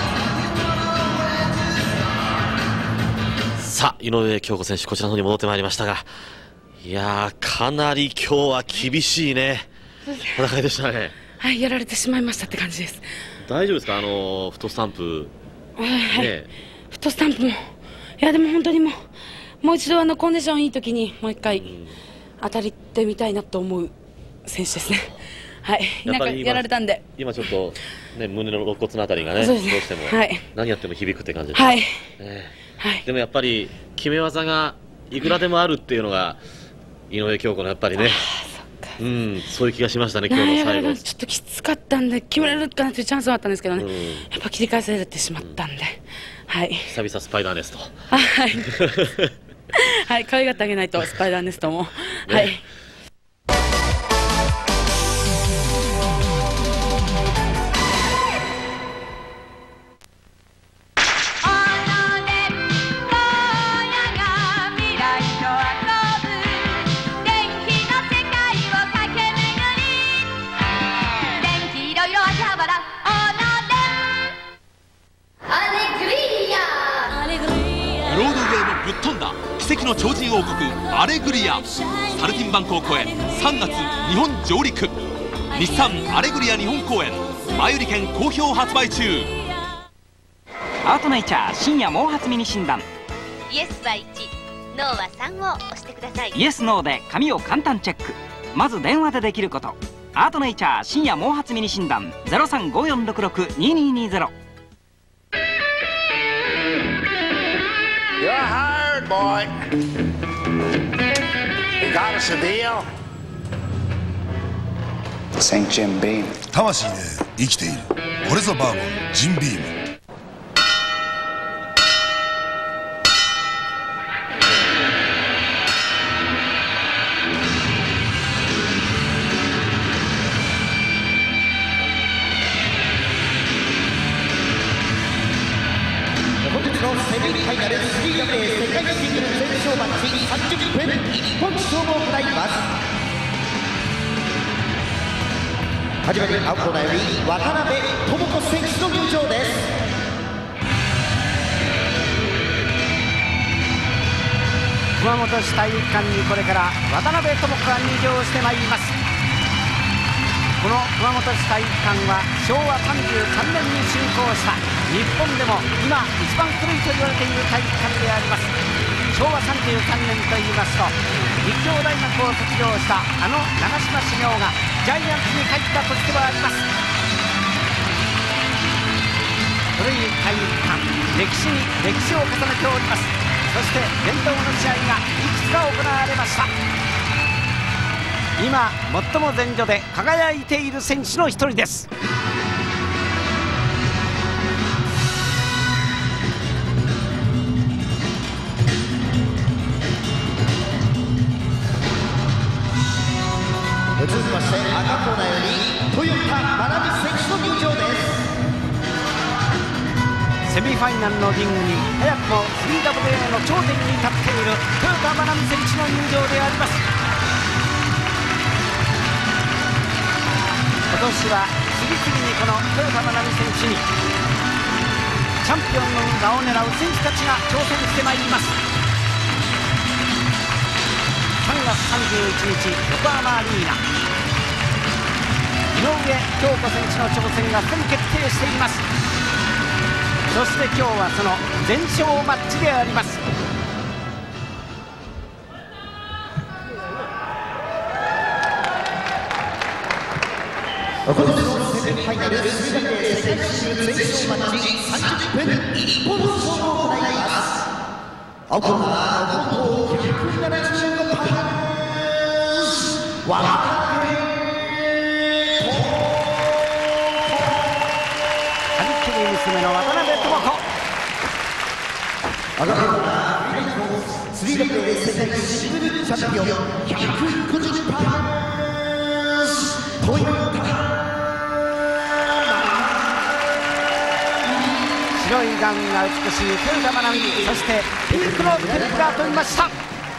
さあ井上京子選手、こちらの方に戻ってまいりましたが、いやーかなり今日は厳しいね戦いでしたね。 はい、やられてしまいましたって感じです。 大丈夫ですか、あのフットスタンプ、 はい、ね、フットスタンプも、いやでも本当にもうもう一度あのコンディションいい時にもう一回当たりってみたいなと思う選手ですね。はい、なんかやられたんで今ちょっと、ね、胸の肋骨のあたりがね、どうしても、はい、何やっても響くって感じで、 はいね、はい、でもやっぱり決め技がいくらでもあるっていうのが井上京子のやっぱりね、うん、そういう気がしましたね、今日の最後。 ちょっときつかったんで決められるかなというチャンスはあったんですけどね、うん、やっぱ切り返されてしまったんで、うん、はい、 久々スパイダーネスト、 はい、はい、可愛がってあげないとスパイダーネストも、ね、はい。 奇跡の超人王王国アレグリア、サルティンバン公園さんがつ日本上陸。日産アレグリア日本公演前売り券好評発売中。 アートネイチャー深夜毛髪ミニ診断。 イエスはいち、ノーはさんを押してください。 イエスノーで髪を簡単チェック。まず電話でできること。アートネイチャー深夜毛髪ミニ診断。 ゼロさんごよんろくろくにににゼロ。 You're hired, boy. You got us a deal? Saint Jim Beam。 魂で生きている。これぞバーボンジンビーム。 本日のセミファイナル スリーダブリュー 世界シングル全勝マッチさんじゅっぷん一本勝負を行います。始まり青コーナーより渡辺智子選手の入場です。 熊本市体育館にこれから渡辺智子が入場してまいります。この熊本市体育館はしょうわさんじゅうさんねんに竣工した日本でも今一番古いと言われている体育館であります。しょうわさんじゅうさんねんといいますと立教大学を卒業したあの長嶋茂雄がジャイアンツに入った年ではあります。古い体育館、歴史に歴史を重ねております。そして伝統の試合がいくつか行われました。今最も前序で輝いている選手の一人です。 続きまして赤コーナーよりトヨタ愛美選手の入場です。 セミファイナルのリングに早くも スリーダブリューエー の頂点に立っているトヨタ愛美選手の入場であります。今年は次々にこのトヨタ愛美選手にチャンピオンの座を狙う選手たちが挑戦してまいります。さんがつさんじゅういちにち横浜アリーナ、井上京子選手の挑戦がすでに決定しています。そして今日はその前哨マッチであります。 本日のセミファイナルスリーダブリュー世界シングル全勝マッチさんじゅっぷん一本勝負を行います。青コーナーの本ひゃくななじゅうごパウンド渡辺智子、 はりきり娘の渡辺智子。 赤コーナースリーダブリューエー世界シングルチャンピオンひゃくごじゅっパウンドトヨタ白いガウンが美しいトヨタ愛美、そしてピンクのテレビが飛びました。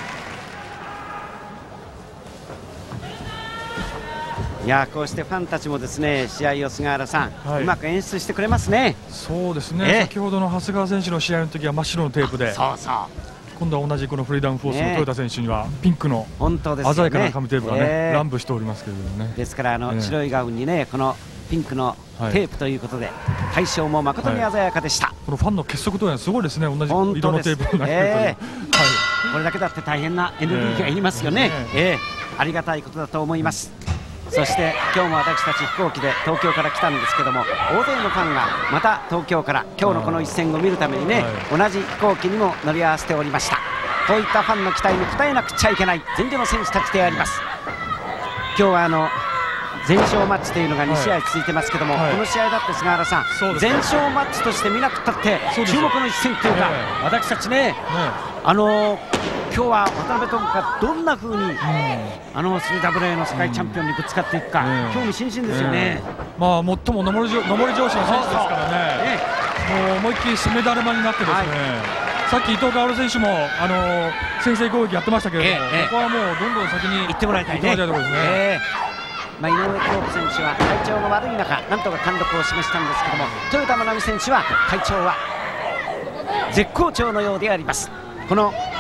いやこうしてファンたちもですね試合を菅原さん、はい、うまく演出してくれますね。 そうですね、先ほどの長谷川選手の試合の時は真っ白のテープで、 そうそう今度は同じこのフリーダウンフォースのトヨタ選手にはピンクの鮮やかな紙テープがね、えー、乱舞しておりますけれどもね。 ですからあの、えー、白いガウンにねこのピンクのテープということで、はい、対象も誠に鮮やかでした、はい、 このファンの結束というのはすごいですね。同じ色のテープを投げるという、えーはい、 これだけだって大変なエネルギーがいりますよね、えーえー、ありがたいことだと思います。そして今日も私たち飛行機で東京から来たんですけども、大勢のファンがまた東京から今日のこの一戦を見るためにね、はい、同じ飛行機にも乗り合わせておりました。こういったファンの期待に応えなくちゃいけない前場の選手たちであります。今日はあの前哨マッチというのがに試合続いてますけども、はい、この試合だって菅原さん、前哨マッチとして見なくったって注目の一戦というか、えー、私たちね、ねあのー、今日は渡辺智子がどんな風に、うん、あの スリーダブリューエー の世界チャンピオンにぶつかっていくか、うん、興味津々ですよね、 うん、まあ最も上り上司の選手ですからね、もう思いっきり締めだるまになってですね、はい、さっき伊藤薫選手も、あのー、先制攻撃やってましたけれども、えー、ここはもうどんどん先に行ってもらいたいね。まあ、井上京子選手は体調が悪い中なんとか貫禄を示したんですけども、豊田愛美選手は体調は絶好調のようであります。この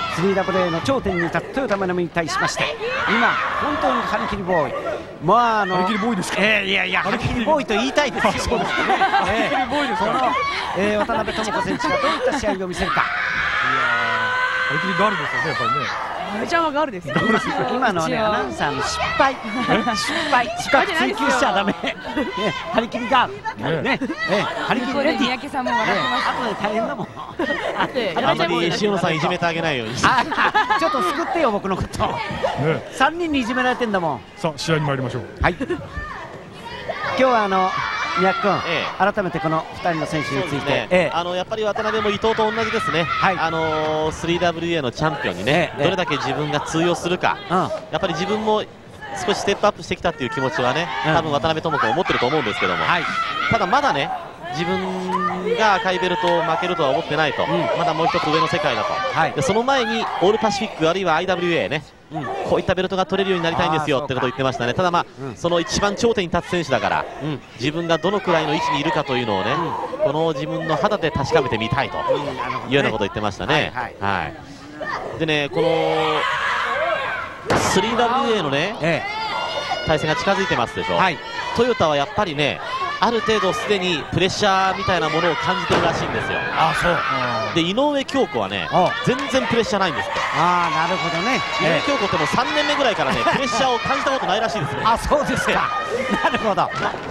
スリーダブリューエー の頂点に立つ豊田真奈美に対しまして、今本当に張り切りボーイ、まああの張り切りボーイですか。 えー、いやいや張り切りボーイと言いたいですよ。 そうですね。張り切りボーイですか。 この、えー、渡辺智子選手がどういった試合を見せるか。 張り切りガールですよね、やっぱりね。 めちゃまガールですよ。 今のはね、アナウンサーの失敗、失敗、失敗追求しちゃダメ。張り切りガール、ね、張り切りレディ。 三宅さんも笑ってます。 後で大変だもん。 あんまり塩野さんいじめてあげないように。 ちょっと救ってよ僕のこと。三人にいじめられてんだもん。 さあ試合に参りましょう。 はい。今日はあの。宮城君、ええ、改めてこのふたりの選手について、ねええ、あのやっぱり渡辺も伊藤と同じですね、はい、あの スリーダブリューエー のチャンピオンにね、ええ、どれだけ自分が通用するか、うん、やっぱり自分も少しステップアップしてきたっていう気持ちはね、うん、多分渡辺智子も持ってると思うんですけども、はい、ただまだね、自分が赤いベルトを負けるとは思ってないと、うん、まだもう一つ上の世界だと、はい、でその前にオールパシフィックあるいは アイダブリューエー ね、うん、こういったベルトが取れるようになりたいんですよってことを言ってましたね。ただまあ、うん、その一番頂点に立つ選手だから、うん、自分がどのくらいの位置にいるかというのをね、うん、この自分の肌で確かめてみたいというようなことを言ってましたね。はい、でね、この スリーダブリューエー のね、ええ、対戦が近づいてますでしょ、はい、トヨタはやっぱりね、ある程度すでにプレッシャーみたいなものを感じてるらしいんですよ。あ、そう。で井上京子はね、全然プレッシャーないんですって。ああ、なるほどね。井上京子ってもうさんねんめぐらいからね、プレッシャーを感じたことないらしいですね。あ、そうですか。なるほど。さ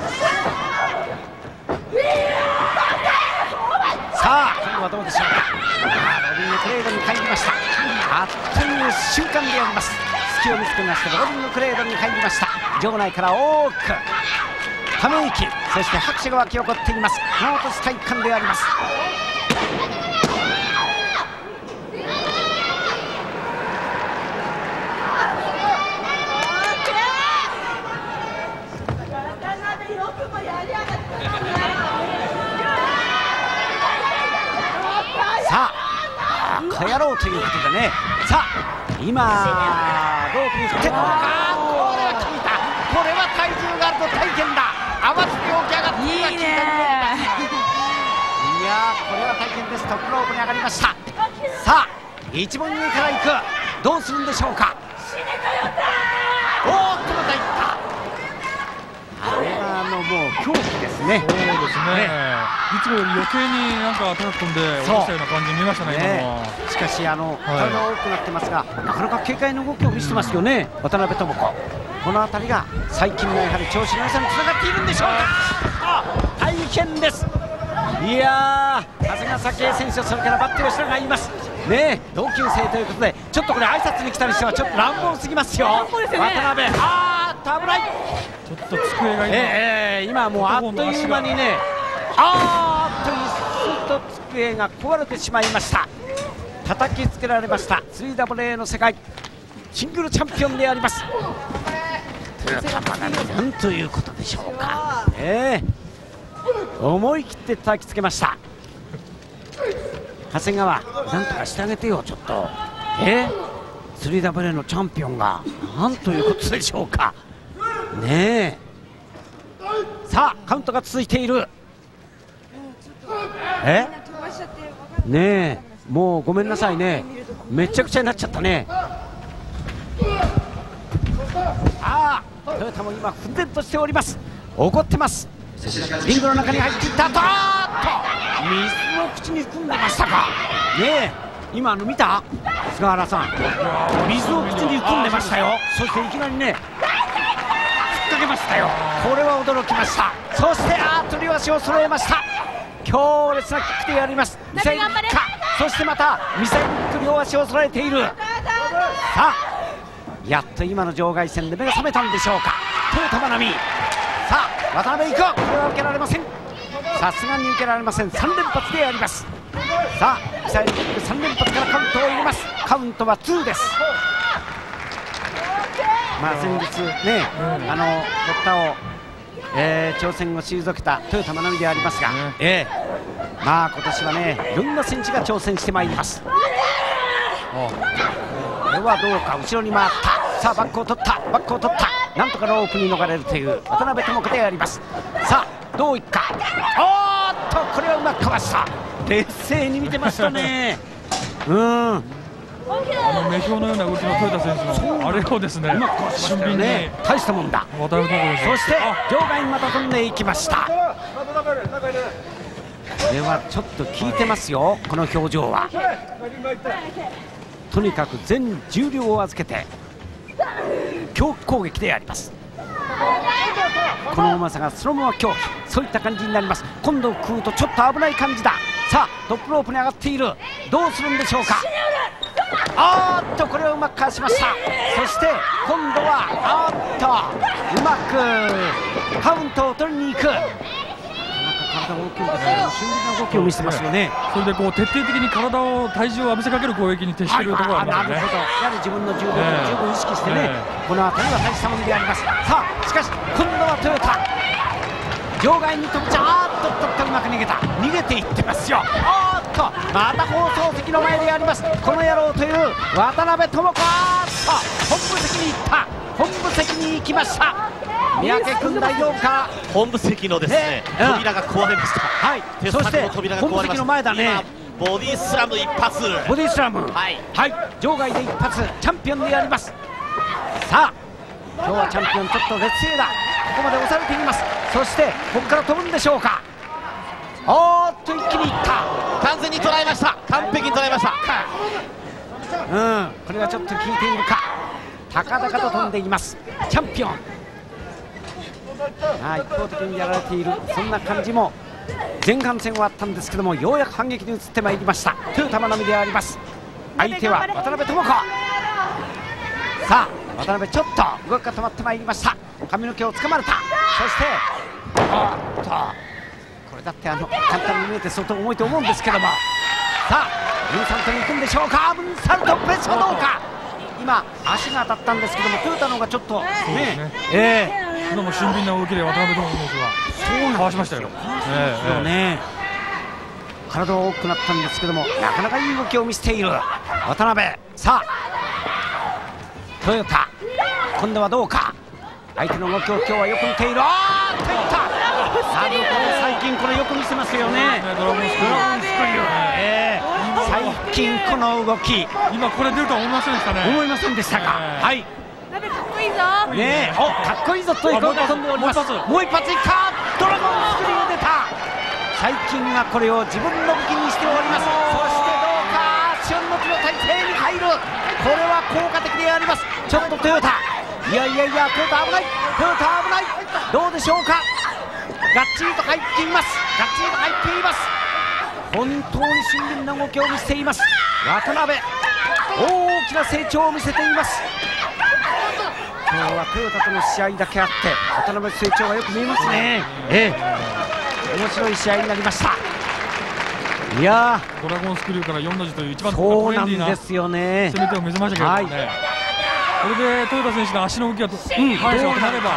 あ、今度はどうでしょうか。ロビングクレードに入りました。あっという瞬間であります。隙を見つけましてロビングクレードに入りました。場内から多くため息、そして拍手が沸き起こっています。熊本市体育館であります。さあ、こうやろうということでね、さあ今ロープに振って、あー、これは効いた、これは体重があると大変だ、合わせて起き上がっていいね。いやー、これは大変です。トップロープに上がりました。さあ一問目から行く、どうするんでしょうか。おーっと、またいった。あれはあのもう狂気ですね。 そうですね、いつもより余計になんか高く飛んで落としたような感じに見えましたね、今のは。 しかしあの体が多くなってますが、なかなか軽快な動きを見せてますよね、渡辺智子。この辺りが最近のやはり調子の良さにつながっているんでしょうか。あ、大変です。いやー、長谷川早紀江選手、それからバッテリー吉田がいますね。同級生ということで、ちょっとこれ挨拶に来たりしてはちょっと乱暴すぎますよ、ね、渡辺。あーっと危ない。 ちょっと机が今、 えー、今もうあっという間にね、あーっと一瞬と机が壊れてしまいました。叩きつけられました。 スリーダブリューエー の世界シングルチャンピオンでありますなんということでしょうか、えー、思い切って叩きつけました。長谷川、なんとかしてあげてよ、ちょっと。えー、スリーダブリューエー のチャンピオンがなんということでしょうかね。えさあカウントが続いている。えねえ、もうごめんなさいね、めちゃくちゃになっちゃったね。ああ、トヨタも今奮然としております。怒ってます。リングの中に入っていったと、水を口に含んでましたかねえ。今あの見た菅原さん、水を口に含んでましたよ。そしていきなりね、かけましたよ。これは驚きました。そしてあーっと両足を揃えました。強烈なキックでやります。ミサイルキック、そしてまたミサイルキック、両足を揃えている。さあやっと今の場外戦で目が覚めたんでしょうか、豊田真奈美。さあ渡辺行く、これは受けられません。さすがに受けられません。さん連発であります。さあミサイルキックさん連発からカウントを入れます。カウントはにです。まあ先日ね、うん、あの堀田を、えー、挑戦を退けた豊田真奈美でありますが、うん、えー、まあ今年はね、いろんな選手が挑戦してまいります。これはどうか、後ろに回った。さあバックを取った、バックを取った、なんとかロープに逃れるという渡辺智子であります。さあどういくか。おーっと、これはうまくかわした。劣勢に見てましたねうん、 あの目標のような動きの豊田選手のあれをですね、俊敏に大したもんだ。 渡辺朋子です。 そして場外にまた飛んでいきました。これはちょっと効いてますよ、この表情は。とにかく全重量を預けて恐怖攻撃であります。このうまさがそのまま恐怖、そういった感じになります。今度食うとちょっと危ない感じだ。さあトップロープに上がっている。どうするんでしょうか。あーっとこれをうまくかわしました。そして今度はあーっとうまくカウントを取りに行く。体が大きいんですけど俊敏な動きを見せてますよね。 それでこう徹底的に体を体重を浴びせかける攻撃に徹しているところがありますね。 なるほど、やはり自分の重量を十分意識してね、この辺りは大したものであります。さあしかし今度はトヨタ場外に飛ぶ。ちゃーっとっとうまく逃げた。逃げていってますよ。あーっとまた放送席の前であります。この野郎という渡辺智子。あーっと本部席に行った。本部席に行きました。三宅君大丈夫か。 本部席のですね、扉が壊れました。 はい、そして本部席の前だね。 ボディスラム一発。 ボディスラム、 はい、 はい、場外で一発チャンピオンであります。さあ今日はチャンピオンちょっと劣勢だ。ここまで押されています。そしてここから飛ぶんでしょうか。おーっと一気にいった。 完全に捉えました。完璧に捉えました。 うん、これはちょっと効いているか。高々と飛んでいますチャンピオン。あ一方的にやられている、そんな感じも前半戦はあったんですけども、ようやく反撃に移ってまいりました豊田真奈美であります。相手は渡辺智子。さあ渡辺ちょっと動きが止まってまいりました。髪の毛をつかまれた。そしておっとこれだってあの簡単に見えて相当重いと思うんですけども、さあムーンサルトに行くんでしょうか。ムーンサルトプレッシャーどうか。今足が当たったんですけどもトヨタの方がちょっとねええ今も俊敏な動きで渡辺智子選手はかわしましたよ。 そうね、体は大きくなったんですけどもなかなかいい動きを見せている渡辺。さあトヨタ今度はどうか。相手の動きを今日はよく見ている。あーっといった。なるほど、最近これよく見せますよね。ドラゴンスクリュー。最近この動き今これ出るとは思いませんでしたね。 思いませんでしたか。はい。 かっこいいぞ。 ねえ、おかっこいいぞという声が飛んでおります。もう一発いった。ドラゴンスクリュー出た。最近はこれを自分の武器にしております。そしてどうか春の木の体勢に入る。これは効果的であります。ちょっとトヨタ、いやいやいやトヨタ危ない。トヨタ危ない。どうでしょうか。がっちりと入っています。がっちりと入っています。本当に俊敏な動きを見せています渡辺。大きな成長を見せています。今日はトヨタとの試合だけあって渡辺成長がよく見えますね。ええ、面白い試合になりました。いやードラゴンスクリューからよんの字という一番そうなんですよね。 攻め手を見せましたけどね、はい、これで豊田選手の足の動きが、うん、速さとなれば、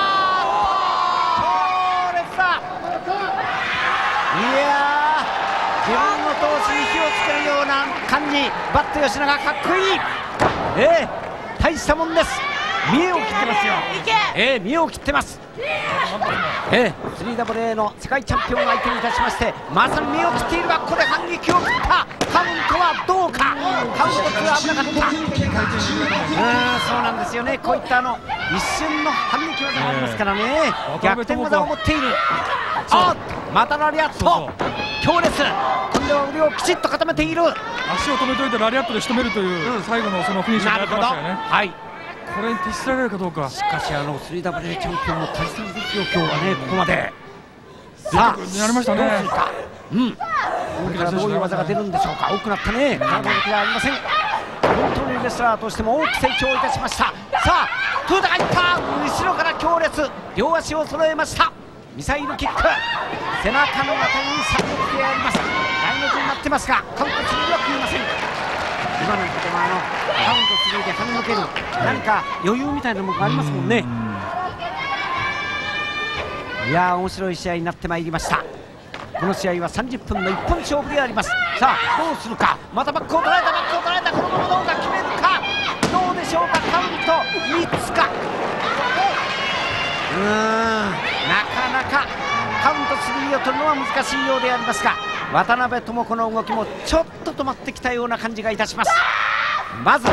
あー強烈だ。いや自分の闘志に火をつけるような感じ。バット吉永かっこいい。ええ大したもんです。見栄を切ってますよ。ええ見栄を切ってます。ええ スリーダブリューエー の世界チャンピオンを相手にいたしましてまさに見栄を切っているが、ここで反撃を切った。カウントはどうか。カウントツーは危なかった。うんそうなんですよね。こういったあの一瞬の反撃技がありますからね、えー、逆転技を持っている。あっまたラリアット強烈。今度は腕をきちっと固めている。 足を止めておいてラリアットで仕留めるという、うん、最後のそのフィニッシュになってましたよね。 はい、 これに徹しられるかどうか。 しかしあの スリーダブリューエー チャンピオンも大切ですよ今日はね。ここまでさあやりましたね。 どうするか。うんこれからどういう技が出るんでしょうか。多くなったね。体の動きはありません。本当にレスラーとしても大きく成長いたしました。さあトヨタがいった。後ろから強烈。両足を揃えました。ミサイルキック。背中の辺りに射撃であります。大の字になってますがカウントスリーは食いません。今の言葉のカウントスリーで跳ね抜ける何か余裕みたいなものがありますもんね。いやー面白い試合になってまいりました。この試合はさんじゅっぷんの一本勝負であります。さあどうするか。またバックを捉えた。バックを捉えた。このままどうか決めるか。どうでしょうか。カウントみっつか。うーんなかなかカウントスリーを取るのは難しいようでありますが渡辺智子の動きもちょっと止まってきたような感じがいたします。 まずどう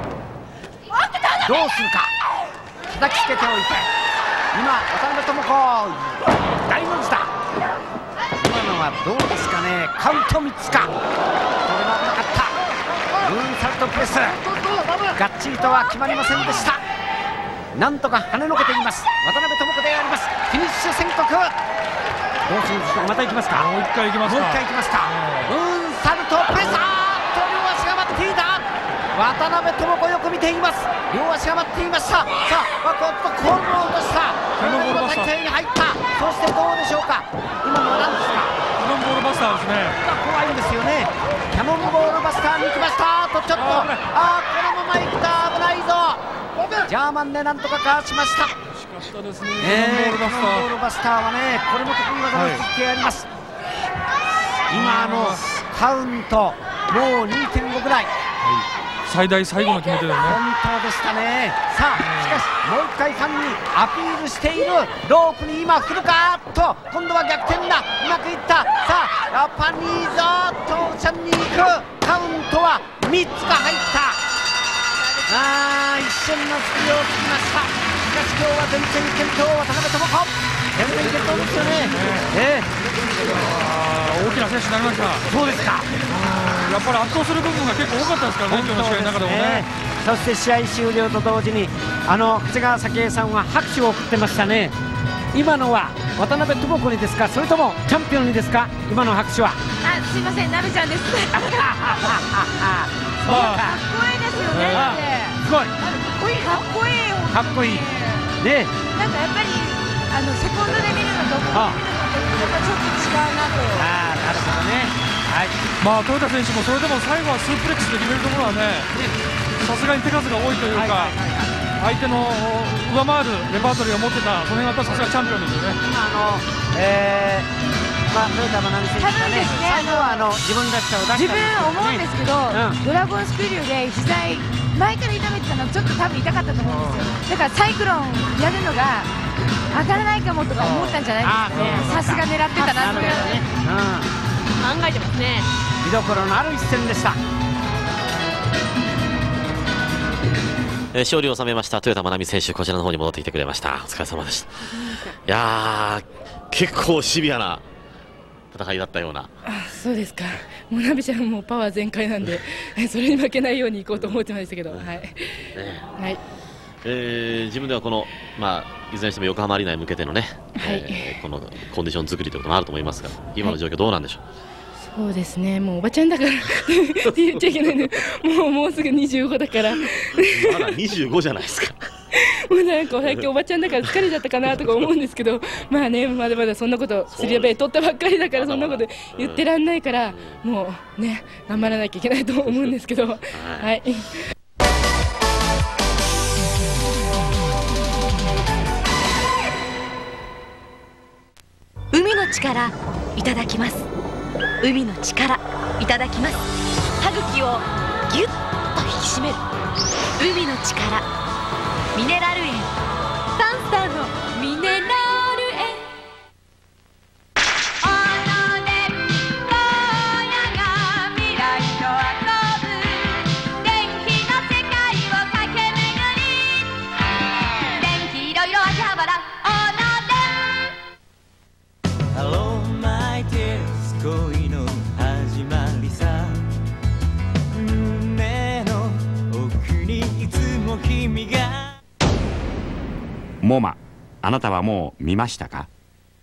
するか、叩きつけておいて今渡辺智子大の字だ。今のはどうですかね、カウントみっつか。これも危なかった。ムーンサルトプレスがっちりとは決まりませんでした。なんとか跳ねのけています渡辺智子であります。フィニッシュ宣告。どうするでしょう。また行きますか。 もう一回行きますか。 もう一回行きますか。ムーンサルトプレス、あーっと両足が待っていた。渡辺智子よく見ています。両足が待っていました。さあこっとコールを落とした。キャノンボールバスターに入った。そしてどうでしょうか。今のは何ですか。 キャノンボールバスターですね。 怖いんですよね。キャノンボールバスターに行きました。とちょっとああこのまま行った。危ないぞ。ジャーマンでなんとかかわしました。 惜しかったですね。 キャノンボールバスターはね、これも得意技の引きあります。今のカウントもう にてんご ぐらい。 最大最後の決め手だよね。 本当でしたね。さあしかしもう一回ファンにアピールしている。ロープに今振るかと今度は逆転だ。うまくいった。さあやっぱりいいぞ。父ちゃんに行く。カウントはみっつが入った。あー一瞬の隙をつきました。しかし今日は全戦健闘渡辺智子。全然健闘ですよね。ええ大きな選手になりました。 そうですか。 やっぱり圧倒する部分が結構多かったですからね、今日の試合の中でもね。 そして試合終了と同時にあの長谷川早紀江さんは拍手を送ってましたね。今のは渡辺智子にですか、それともチャンピオンにですか。今の拍手は。 あ、すいません、なべちゃんです。かっこいいですよね。 すごい。 かっこいい、かっこいい。 かっこいい。ね。 なんかやっぱりあのセコンドで見るのとここで見るのとちょっと違うなと。 ああ、なるほどね。はい。 まあ豊田選手もそれでも最後はスープレックスで決めるところはね、さすがに手数が多いというか、相手の上回るレパートリーを持ってた、その辺はやっぱりさすがチャンピオンですよね。 今あの、えー、まあ豊田真奈美選手がね、最後はあの自分らしさを出したんですけどね。 自分思うんですけど、ドラゴンスクリューで膝前から痛めてたのちょっと多分痛かったと思うんですよ。だからサイクロンやるのが上がらないかもとか思ったんじゃないですかね。さすが狙ってたなって、考えてますね。 見どころのある一戦でした。 えー、勝利を収めました豊田真奈美選手、こちらの方に戻ってきてくれました。お疲れ様でした。いやー結構シビアな戦いだったような。 あ、そうですか。もうなべちゃんもパワー全開なんでそれに負けないようにいこうと思ってましたけど、はい、ね、はい、 えー、自分ではこの、まあ、いずれにしても横浜アリーナに向けてのね、はい、えー、このコンディション作りということもあると思いますが、今の状況どうなんでしょう。 はい、そうですね、もうおばちゃんだからって言っちゃいけないの、もうもうすぐにじゅうごだからまだにじゅうごじゃないですかもうなんか最近おばちゃんだから疲れちゃったかなとか思うんですけど、まあね、まだまだそんなことすりやべ取ったばっかりだから、そんなこと言ってらんないから、もうね頑張らなきゃいけないと思うんですけど、はい。 海の力いただきます。海の力いただきます。歯茎をぎゅっと引き締める海の力、ミネラル塩サンスターのミネラル塩。 モマ、あなたはもう見ましたか。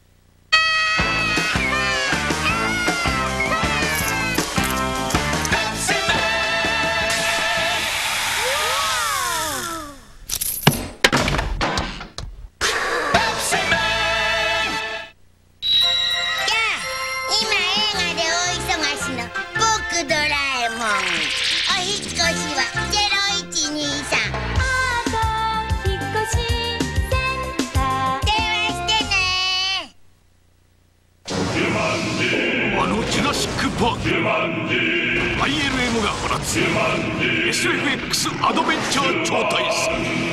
アイエルエム が放つ エスエフエックス アドベンチャー超大作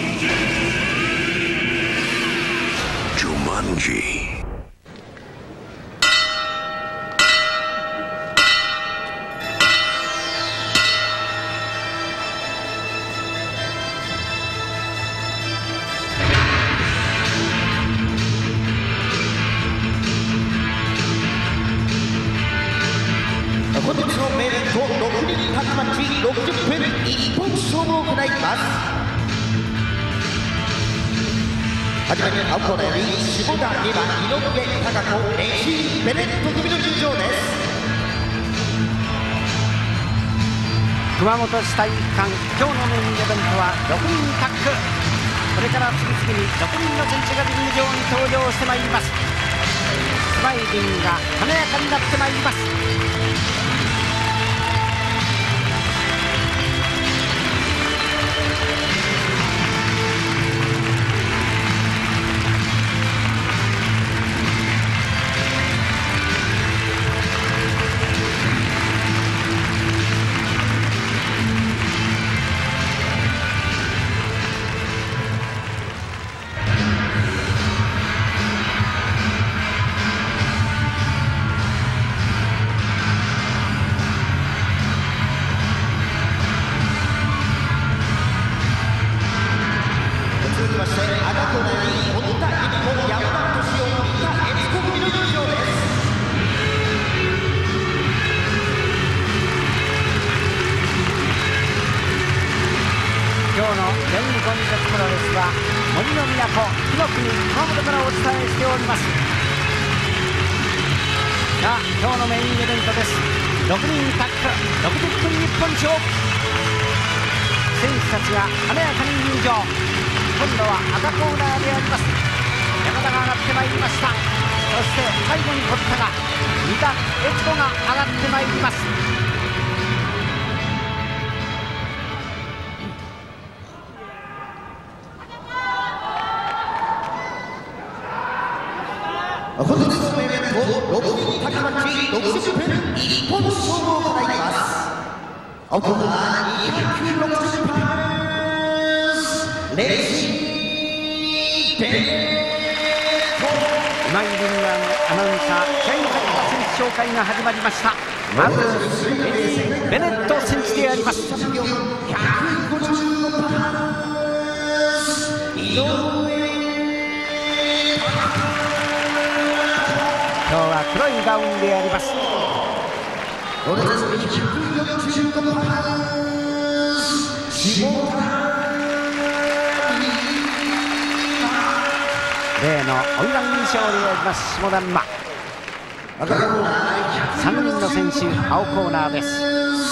ジュマンジ。 はじめに青コーナーより下田にばん井上貴子レシー・ベネット組の入場です。 熊本市体育館、今日のメインイベントはろくにんタッグ。これから次々にろくにんの選手がリング上に登場してまいります。スマイリングが華やかになってまいります。 本日のメインイベントろくにんタッグマッチろくじゅっぷん一本勝負を行います。青コーナーにひゃくろくじゅっパウンドレシー・ベネット。 今井リンガーアナウンサー気合いの入った選手紹介が始まりました。まずベネット選手であります。 ひゃくごじゅうごパウンド井上。 今日は黒いガウンであります。例の花魁衣装であります下田馬。さんにんの選手青コーナーです。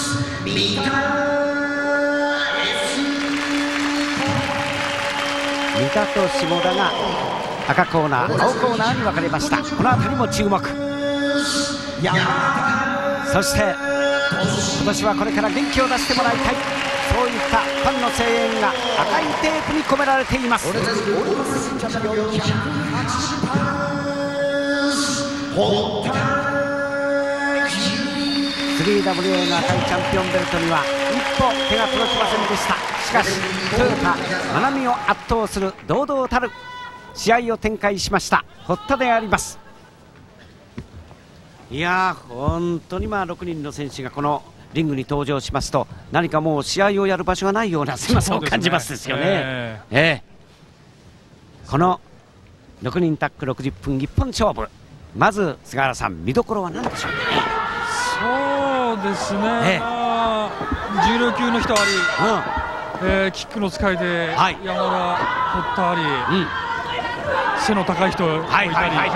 三田と下田が赤コーナー青コーナーに分かれました。この辺りも注目。そして今年はこれから元気を出してもらいたい、そういったファンの声援が赤いテープに込められています。 スリーダブリューエー の赤いチャンピオンベルトには一歩手が届きませんでした。しかしトヨタ真波を圧倒する堂々たる試合を展開しました堀田であります。いやー本当にまあろくにんの選手がこのリングに登場しますと、何かもう試合をやる場所がないような狭さを感じますですよね。えーえー、このろくにんタッグろくじゅっぷん一本勝負、まず菅原さん見どころは何でしょうか。 そうですね、えー、重量級の人あり、うんえー、キックの使いで、はい、山田堀田あり、うん背の高い人がいたり、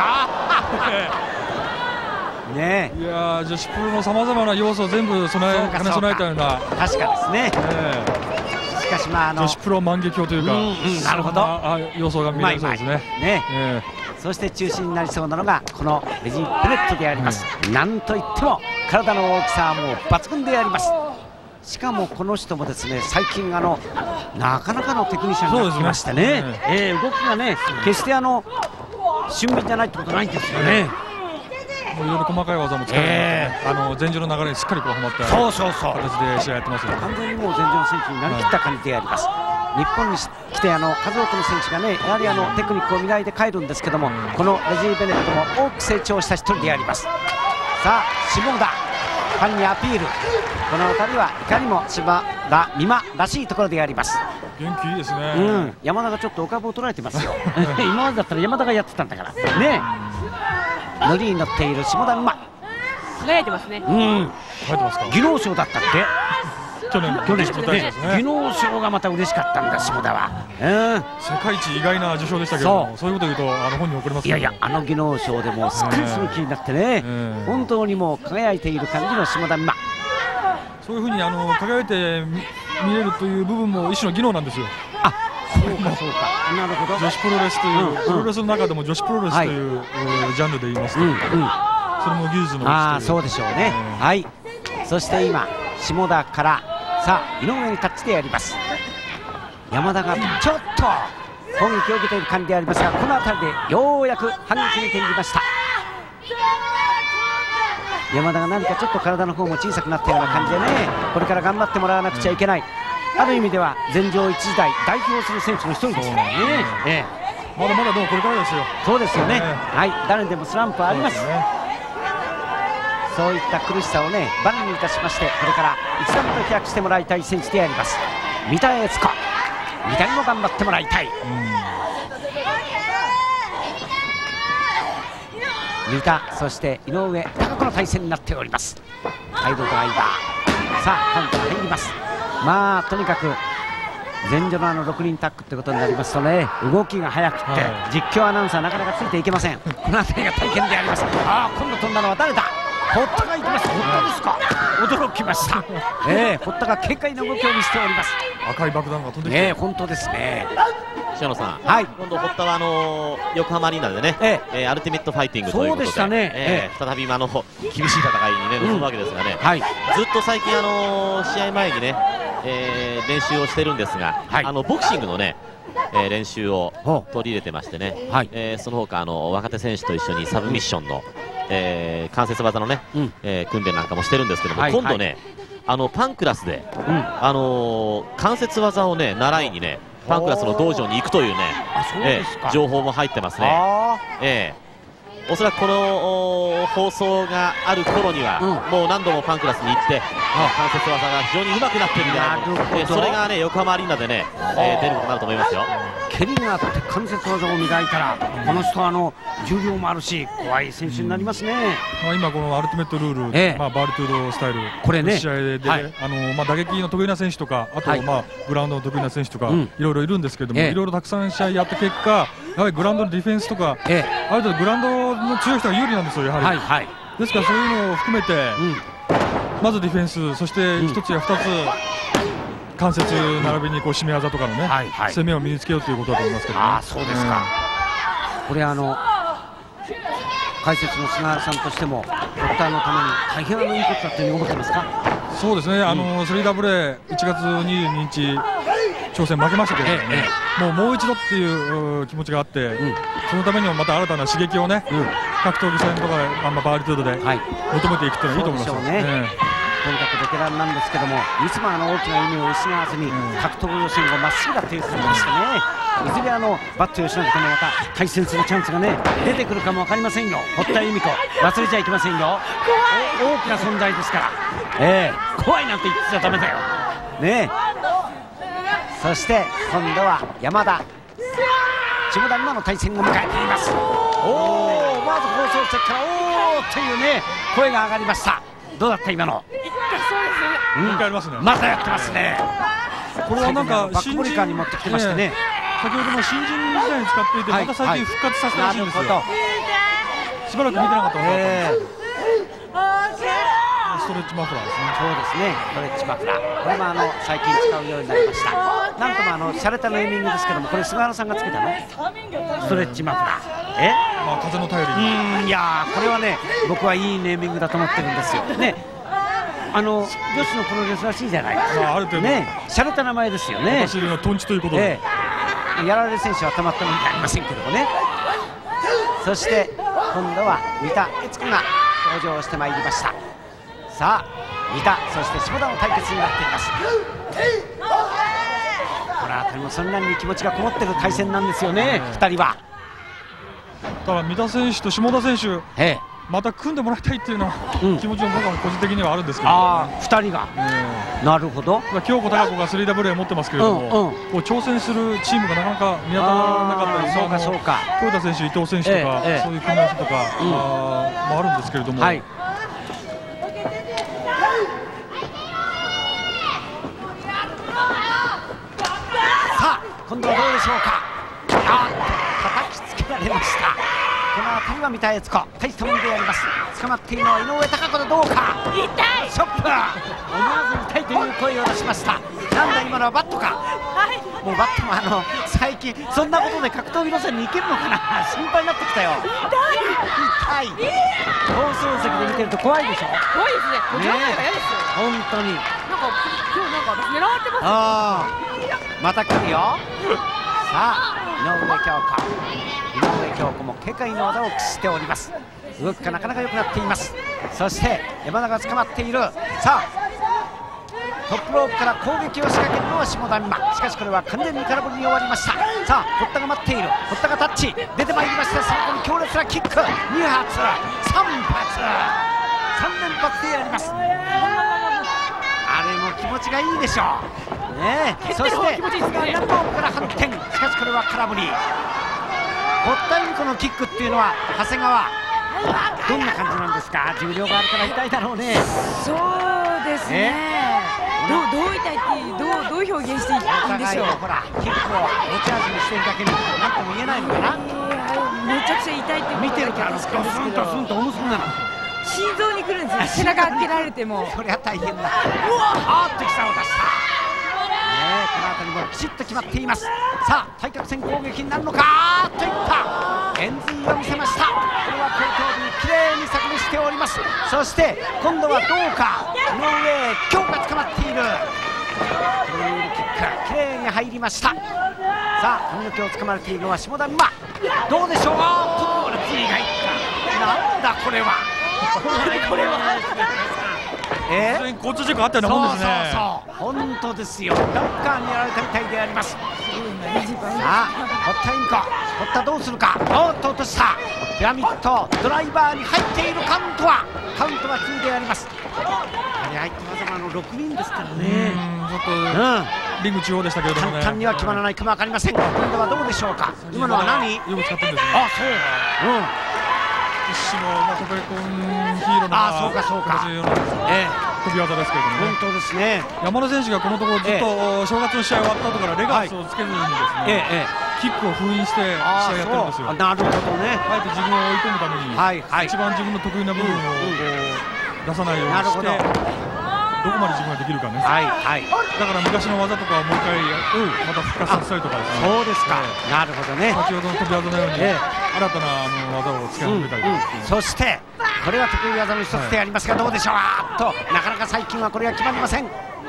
ねいや女子プロのさまざまな要素を全部備え兼ね備えたような確かですね、えー、しかしまああの女子プロ万華鏡というか、うんうん、 なるほどあ要素が見られそうですね。 ね、えー、そして中心になりそうなのがこのレジー・ベネットであります、うん、なんといっても体の大きさはもう抜群であります。しかもこの人もですね最近あのなかなかのテクニシャンになってきましてね、ねえー、動きがね決してあの俊敏じゃないってことないんですよね。 いろいろ細かい技も使って、ねえー、あの前場の流れにしっかりこうはまったそうそうそう形で試合やってますよね。 完全にもう前場の選手になりきった感じであります、はい、日本に来てあの数多くの選手がねやはりあのテクニックを磨いて帰るんですけども、うん、このレジー・ベネットも多く成長した一人であります。さあ下田ファンにアピール、この辺りはいかにも柴田美馬らしいところであります。 元気いいですね、 うん、山田がちょっとお株を取られてますよ今までだったら山田がやってたんだからね。乗りに乗っている下田馬輝いてますね。 うん、技能賞だったって去年去年の大会ですね。 技能賞がまた嬉しかったんだ下田は。 世界一意外な受賞でしたけど、そういうこと言うとあの本に怒ります。 いやいや、あの技能賞でもすっかりその気になってね、本当にもう輝いている感じの下田美馬。 そういうふうにあの輝いて見えるという部分も一種の技能なんですよ。 あ、そうかそうか、なるほど。 女子プロレスという、プロレスの中でも女子プロレスというジャンルで言いますと、それも技術の。 ああ、そうでしょうね。はい。そして今下田からさあ井上にタッチでやります。山田がちょっと攻撃を受けている感じでありますが、この辺りでようやく反撃に転じました。山田が何かちょっと体の方も小さくなったような感じでね、これから頑張ってもらわなくちゃいけない、ある意味では前場一時代代表する選手の一人ですからね。ええ、 まだまだでもこれからですよ。 そうですよね。はい、誰でもスランプはあります。そういった苦しさをねバネにいたしまして、これから一段と飛躍してもらいたい選手であります三田悦子。三田にも頑張ってもらいたい。三田、そして井上高子の対戦になっております。サイドドライバー、さあカウントが入ります。まあとにかく前女のあのろくにんタッグということになりますとね、動きが速くて、はい、実況アナウンサーなかなかついていけません。この辺りが体験であります。ああ、今度飛んだのは誰だ。堀田が行きました。堀田ですか。驚きました。ええ、堀田が軽快な動きを見せております。 赤い爆弾が飛んできて、 ええ、本当ですね。 篠野さん、 はい、 今度堀田はあのー、横浜アリーナでね、えええー、アルティメットファイティングということで、そうでしたね、えー、再び今の厳しい戦いに、ね、臨むわけですがね、うん、はい、ずっと最近、あのー、試合前にね、えー、練習をしてるんですが、はい、あのボクシングのね、えー、練習を取り入れてましてね、はい、えー、その他あの若手選手と一緒にサブミッションの、えー、関節技のね、うん、えー、訓練なんかもしてるんですけども、はい、今度ね、はい、あのパンクラスで、うん、あのー、関節技をね習いにねパンクラスの道場に行くというね、えー、情報も入ってますね。えーおそらくこの放送がある頃には、うん、もう何度もパンクラスに行って、関節技が非常に上手くなっているんじゃないかと、えー、それがね横浜アリーナでね、えー、出ることになると思いますよ。 蹴りがあって関節技を磨いたら、この人はあの重量もあるし怖い選手になりますね。うん、まあ今このアルティメットルール、えー、まあバールトゥードスタイルこれね試合で、はい、あのまあ打撃の得意な選手とか、あと、はい、まあグラウンドの得意な選手とか、うん、いろいろいるんですけども、えー、いろいろたくさん試合やった結果、やはりグラウンドのディフェンスとか、えー、ある程度グラウンドの強い人が有利なんですよ、やはり。はいはい、ですからそういうのを含めて、うん、まずディフェンス、そして一つや二つ、関節並びにこう締め技とかのね、はいはい、攻めを身につけようということだと思いますけどね。 あ、そうですか。うん、これあの解説の菅原さんとしても堀田のために大変あのいいことだというふうに思ってますか。 そうですね、あの スリーダブリューエーいちがつにじゅうににち挑戦負けましたけどね、ええ、もうもう一度っていう気持ちがあって、うん、そのためにもまた新たな刺激をね、うん、格闘技戦とかあんまバールトゥードで求めていくというのはいいと思いますよね。 とにかくベテランなんですけども、いつもあの大きな意味を失わずに、うん、格闘技予選をまっすぐだということでしてね、いずれあのバット吉永ともまた対戦するチャンスがね出てくるかも分かりませんよ。堀田由美子忘れちゃいけませんよ。大きな存在ですから、えー、怖いなんて言ってちゃダメだよね。そして今度は山田下田今の対戦を迎えています。おお、まず放送席からおーというね声が上がりました。どうだった今の。 うん、ありますね。 またやってますね。 これはなんかバックボリカーに持ってきてましてね、 えー、先ほどの新人時代に使っていて、はい、また最近復活させたらしいんですよ。はい、しばらく見てなかったのか、えーストレッチマフラーですね。 そうですね、ストレッチマフラー、これもあの最近使うようになりました。なんともあの洒落たネーミングですけども、これ菅原さんがつけたのストレッチマフラー。え、 まあ、風の頼りに。 うん、いやーこれはね僕はいいネーミングだと思ってるんですよね。あの女子のプロレスらしいじゃないですか。まあ、ある程度ね洒落た名前ですよね。 私のトンチということで、 えー、やられる選手はたまったもんじゃありませんけどもね。そして今度は三田悦子が登場してまいりました。さあ三田そして下田の対決になっています。この辺りもそんなに気持ちがこもっている対戦なんですよね、ふたりは。 ただ三田選手と下田選手、ええ、また組んでもらいたいっていうのは、うん、気持ちも僕は個人的にはあるんですけど、 あふたりが、えー、なるほど。 京子貴子が スリーダブリューエー 持ってますけれども、うんうん、こう挑戦するチームがなかなか見当たらなかったり、 そうかそうか、 豊田選手伊藤選手とか、ええ、そういう組み合わせとか、うん、あもあるんですけれども、はい、 今度はどうでしょうか。あっと叩きつけられました。この辺りは三田悦子、大したもんでやります。捕まっているのは井上貴子でどうか。 痛い。 ショップ、思わず痛いという声を出しました。なんだ今のはバットか。もうバットもあの最近そんなことで格闘技路線に行けるのかな心配になってきたよ。痛い。痛い。放送席で見てると怖いでしょ。 怖いですね。もうジャンプが嫌ですよ。 本当に。 なんか今日なんか狙われてます。 ああ、また来るよ。さあ井上京子、井上京子も軽快な技を駆使しております。動きがなかなか良くなっています。そして山田が捕まっている。さあトップロープから攻撃を仕掛けるのは下田美馬。しかしこれは完全に空振りに終わりました。さあ堀田が待っている。堀田がタッチ出てまいりました。そこに強烈なキックに発さん発さん連発でやります。あれも気持ちがいいでしょうね。そして中央から反転。しかしこれは空振り。堀田由美子のキックっていうのは長谷川どんな感じなんですか。重量があるから痛いだろうね。 そうですね。どうどう痛いってどうどう表現していいんでしょう。 ほらキックを持ち味にしてるだけに何とも言えないのかな。 めちゃくちゃ痛いって見てるからスンとスンとスンと重そうなの。 心臓にくるんですよ。背中開けられてもそりゃ大変だ。うわあっと膝を出した。ね、この辺りもきちっと決まっています。さあ対角線攻撃になるのかといった円髄を見せました。これは後頭部にきれいに作にしております。そして今度はどうか。井上京子が捕まっている。クリールキックきれいに入りました。さあ髪の毛をつかまれているのは下田美馬。どうでしょう。あっとついがいった。なんだこれは。これはえー、交通事故あったようなもんですね。 そうそうそう本当ですよ。ダンカーにやられたみたいであります。さあ堀田由美子、堀田どうするか。おっと落とした。ピラミッドドライバーに入っている。カウントはカウントはきゅうであります。やはり相手技があのろくにんですからね。 ちょっと、うん、リング中央でしたけれどもね、 簡単には決まらないかも分かりません。今度はどうでしょうか。今のは何よく使ってるんですね。 あそう、うん一種のまあコペコンヒーローのあそうかそうかええ飛び技ですけれどもね。 本当ですね。 山田選手がこのところずっと正月の試合終わった後からレガスをつけずにですね、ええ、キックを封印して試合やってるんですよ。 なるほどね。 あえて自分を追い込むために、はいはい、一番自分の得意な部分をこう出さないようにして。どこまで自分ができるかね。はいはい。だから昔の技とかをもう一回、うん、また復活させたりとかですね。 そうですか。えー、なるほどね。 先ほどの飛び技のように、えー、新たなあの技を使い始めたりとか、 うんうん。そしてこれは得意技の一つでありますが、はい、どうでしょう。あっとなかなか最近はこれが決まりません。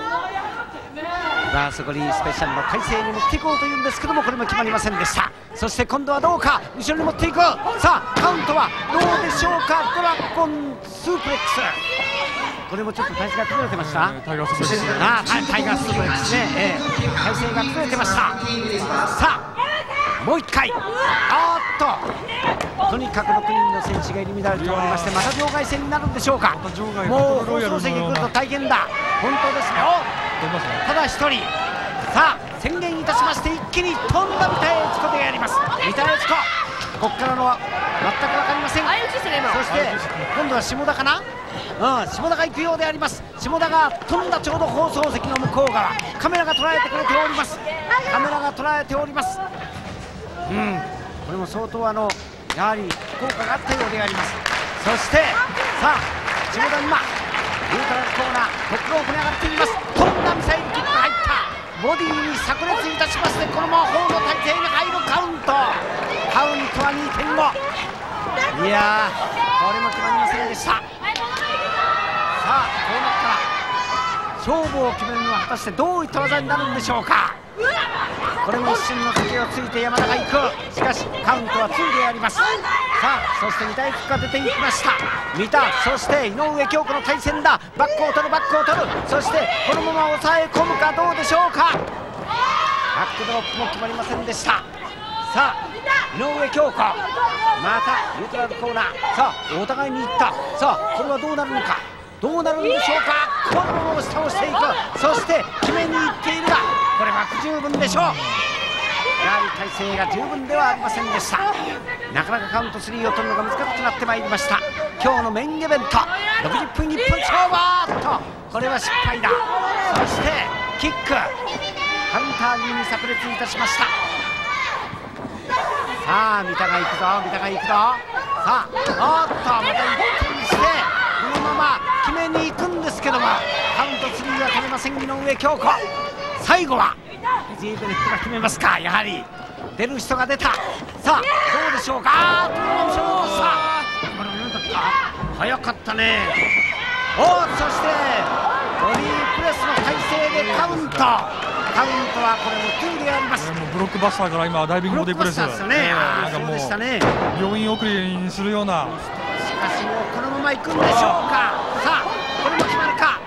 バースゴリースペシャルの体勢に持っていこうというんですけども、これも決まりませんでした。そして今度はどうか。後ろに持っていく。さあカウントはどうでしょうか。ドラゴンスープレックス。これもちょっと体勢が崩れてました。 タイガースープレックス。 あ、タイガースープレックスね。ええ、体勢が崩れてました。さあもう一回。あーっととにかくろくにんの選手が入り乱れておりまして、また場外戦になるんでしょうか。もう放送席に来ると大変だ。本当ですね。おただ一人。さあ宣言いたしまして一気に飛んだ三田悦子でやります。三田悦子、ここからのは全く分かりません。そして今度は下田かな。うん、下田が行くようであります。下田が飛んだちょうど放送席の向こう側、カメラが捉えてくれております。カメラが捉えております。うん、これも相当あのやはり効果があったようであります。そしてさあ下田今ニュートラルコーナートップロープに上がっています。飛んだミサイルキックが入った。ボディに炸裂いたしまして、このままホームの体勢に入るカウント。カウントは にてんご。 いやーこれも決まりませんでした。さあこうなったら勝負を決めるのは果たしてどういった技になるんでしょうか。これも一瞬の隙をついて山田が行く。しかしカウントはにであります。さあそして三田悦子が出ていきました。三田、そして井上京子の対戦だ。バックを取るバックを取る。そしてこのまま抑え込むかどうでしょうか。バックドロップも決まりませんでした。さあ井上京子、またニュートラルコーナー。さあお互いにいった。さあこれはどうなるのか。どうなるんでしょうか。このまま押し倒していく。そして決めにいっているが、これは不十分でしょう。やはり体勢が十分ではありませんでした。なかなかカウントスリーを取るのが難しくなってまいりました。今日のメインイベントろくじゅっぷんいっぷん勝負と、これは失敗だ。そしてキックカウンター気味に炸裂いたしました。さあ三田が行くぞ、三田が行くぞ。さあおっとまた一転してこのまま決めに行くんですけども、カウントスリーは取れません井上京子。最後はレジー・ベネットが決めますか。やはり出る人が出た。さあどうでしょうか。あーっと勝負した。これ何だった早かったね。おーそしてボディープレスの体勢でカウント。カウントはこれもツーであります。 ブロックバスターから今ダイビングボディプレスですね。なんかもう病院送りにするような。 しかしもうこのまま行くんでしょうか。さあこれも決まるか。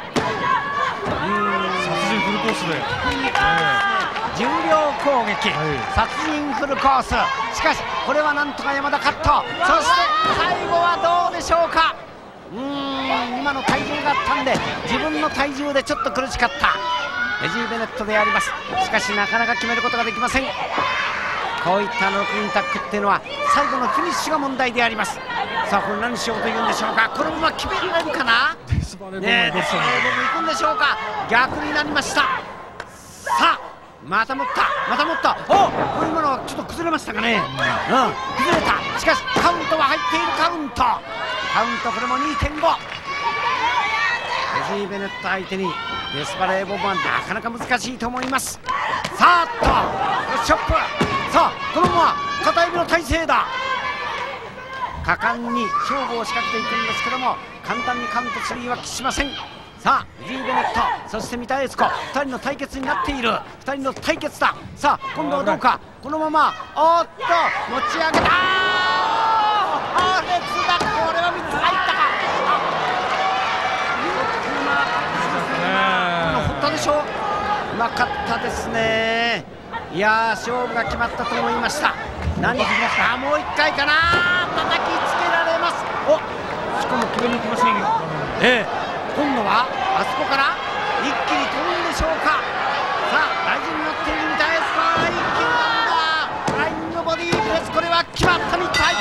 殺人フルコースで、 重量攻撃、殺人フルコース。しかしこれはなんとか山田カット。そして最後はどうでしょうか。うーん今の体重があったんで自分の体重でちょっと苦しかったレジー・ベネットであります。しかしなかなか決めることができません。こういったろくにんタックっていうのは最後のフィニッシュが問題であります。さあこれ何しようというんでしょうか。このまま決められるかな。デスバレーボム行くんでしょうか。逆になりました。さあまた持ったまた持った。お今のはちょっと崩れましたかね。うん崩れた。しかしカウントは入っている。カウントカウントこれも にてんご。 レジー・ベネット相手にデスバレーボムはなかなか難しいと思います。さあっとショップ。さあこのまま片指の体勢だ。果敢に勝負を仕掛けていくんですけども簡単にカウントスリーは喫しません。さあレジー・ベネットそして三田悦子ふたりの対決になっている。ふたりの対決だ。さあ今度はどうか。このままおっと持ち上げた。あー烈だ。これはみっつ入ったか。本当でしょう。うまかったですね。いやー勝負が決まったと思いました。何できますか。もういっかいかな。叩きつけられます。おしかも決めに行きませんよ。ええ今度はあそこから一気に飛ぶんでしょうか。さあ大事になっているみたいです。一気に飛んだフライングボディープレス。これは決まった。みっつ入った。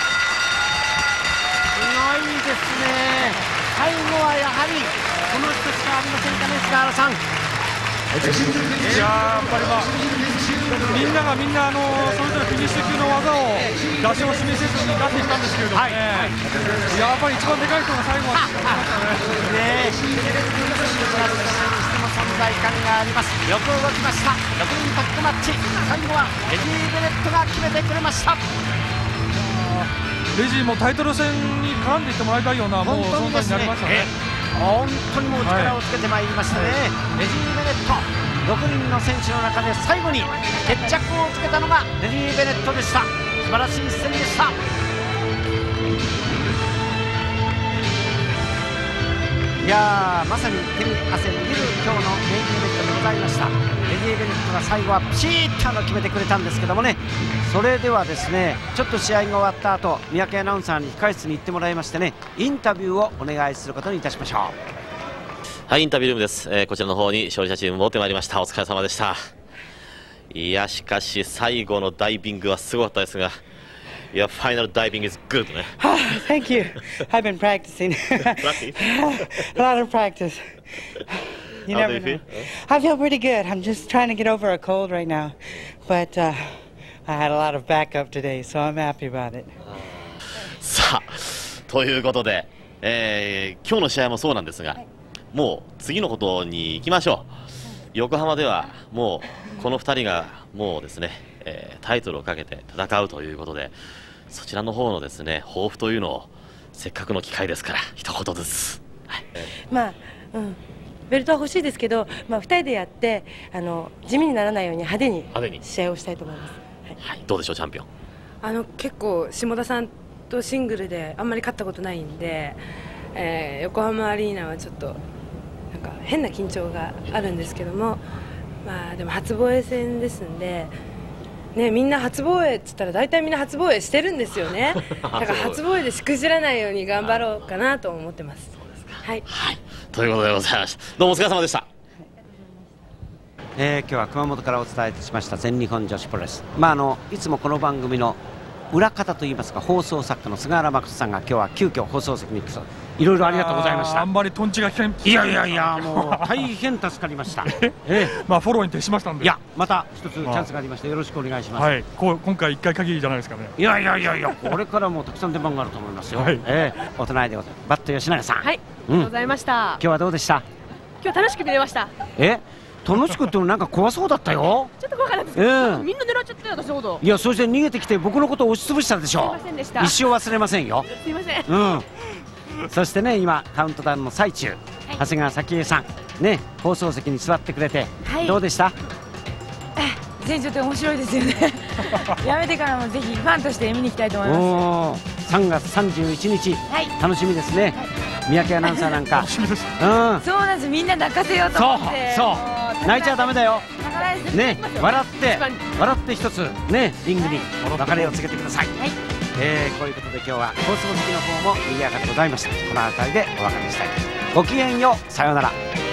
すごいですね。最後はやはりこの人しかありませんかね。菅原さん。 いややっぱりまあみんながみんなあのそれぞれフィニッシュ級の技を出し惜しみせずに出してきたんですけれどもね、はい、やっぱり一番でかい人が最後はねえ存在感があります。よく動きました。ろくにんタッグマッチ。最後はレジー・ベネットが決めてくれました。 レジーもタイトル戦に絡んでいってもらいたいようなもう存在になりましたね。 本当にもう力をつけてまいりましたね、はい、レジー・ベネットろくにんの選手の中で最後に決着をつけたのがレジー・ベネットでした。素晴らしい一戦でした。いやーまさに手に汗握る今日のメインイベントでございました。レジー・ベネットが最後はピシッと決めてくれたんですけどもね。それではですねちょっと試合が終わった後三宅アナウンサーに控室に行ってもらいましてねインタビューをお願いすることにいたしましょう。はいインタビュールームです、えー、こちらの方に勝利者チーム持ってまいりました。お疲れ様でした。いやしかし最後のダイビングはすごかったですがYour final diving is good. Thank you. I've been practicing. Practice? A lot of practice. You How never do you know. feel? I feel pretty good. I'm just trying to get over a cold right now. But uh, I had a lot of backup today, so I'm happy about it. さあ、ということで、えー、今日の試合もそうなんですが、はい、もう次のことに行きましょう。横浜ではもうこのふたりがもうですね、えー、タイトルをかけて戦うということで、そちらの方のですね抱負というのをせっかくの機会ですから一言ずつ、はい、 まあ、うん、ベルトは欲しいですけど、まあ、ふたりでやってあの地味にならないように派手に試合をしたいと思います。はいはい、どうでしょうチャンピオン。 あの結構下田さんとシングルであんまり勝ったことないんで、えー、横浜アリーナはちょっとなんか変な緊張があるんですけども、まあでも初防衛戦ですんで。ね、みんな初防衛って言ったら大体みんな初防衛してるんですよね。だから初防衛でしくじらないように頑張ろうかなと思ってます。はい、 はい、ということでございました。どうもお疲れ様でした。 えー、今日は熊本からお伝えしました全日本女子プロレス、まあ、あのいつもこの番組の裏方といいますか放送作家の菅原誠さんが今日は急遽放送席に来そう。いろいろありがとうございました。 あんまりとんちが危険。 いやいやいやもう大変助かりました。ええ、 まあフォローに徹しましたんで。 いやまた一つチャンスがありましてよろしくお願いします。 はい。こう今回一回限りじゃないですかね。 いやいやいやいやこれからもたくさん出番があると思いますよ。はい。ええ、お隣でございます。バット吉永さん。 はい。ありがとうございました。 今日はどうでした？ 今日楽しく見れました。 え？楽しくってもなんか怖そうだったよ。 ちょっと怖かったですけど、みんな狙っちゃって私のこと。 いやそして逃げてきて僕のことを押しつぶしたでしょ。 すいませんでした。 一生忘れませんよ。 すいません。 うん。そしてね今カウントダウンの最中、長谷川早紀江さんね放送席に座ってくれてどうでした？ 全長って面白いですよね。やめてからもぜひファンとして見に行きたいと思います。 さんがつさんじゅういちにち楽しみですね。三宅アナウンサーなんか。 そうなんです。みんな泣かせようと思って。 そうそう泣いちゃダメだよ。ね笑って笑って一つねリングに別れを告げてください。えー、こういうことで今日は放送席の方も賑やかでございました。この辺りでお別れしたい。ごきげんよう、さようなら。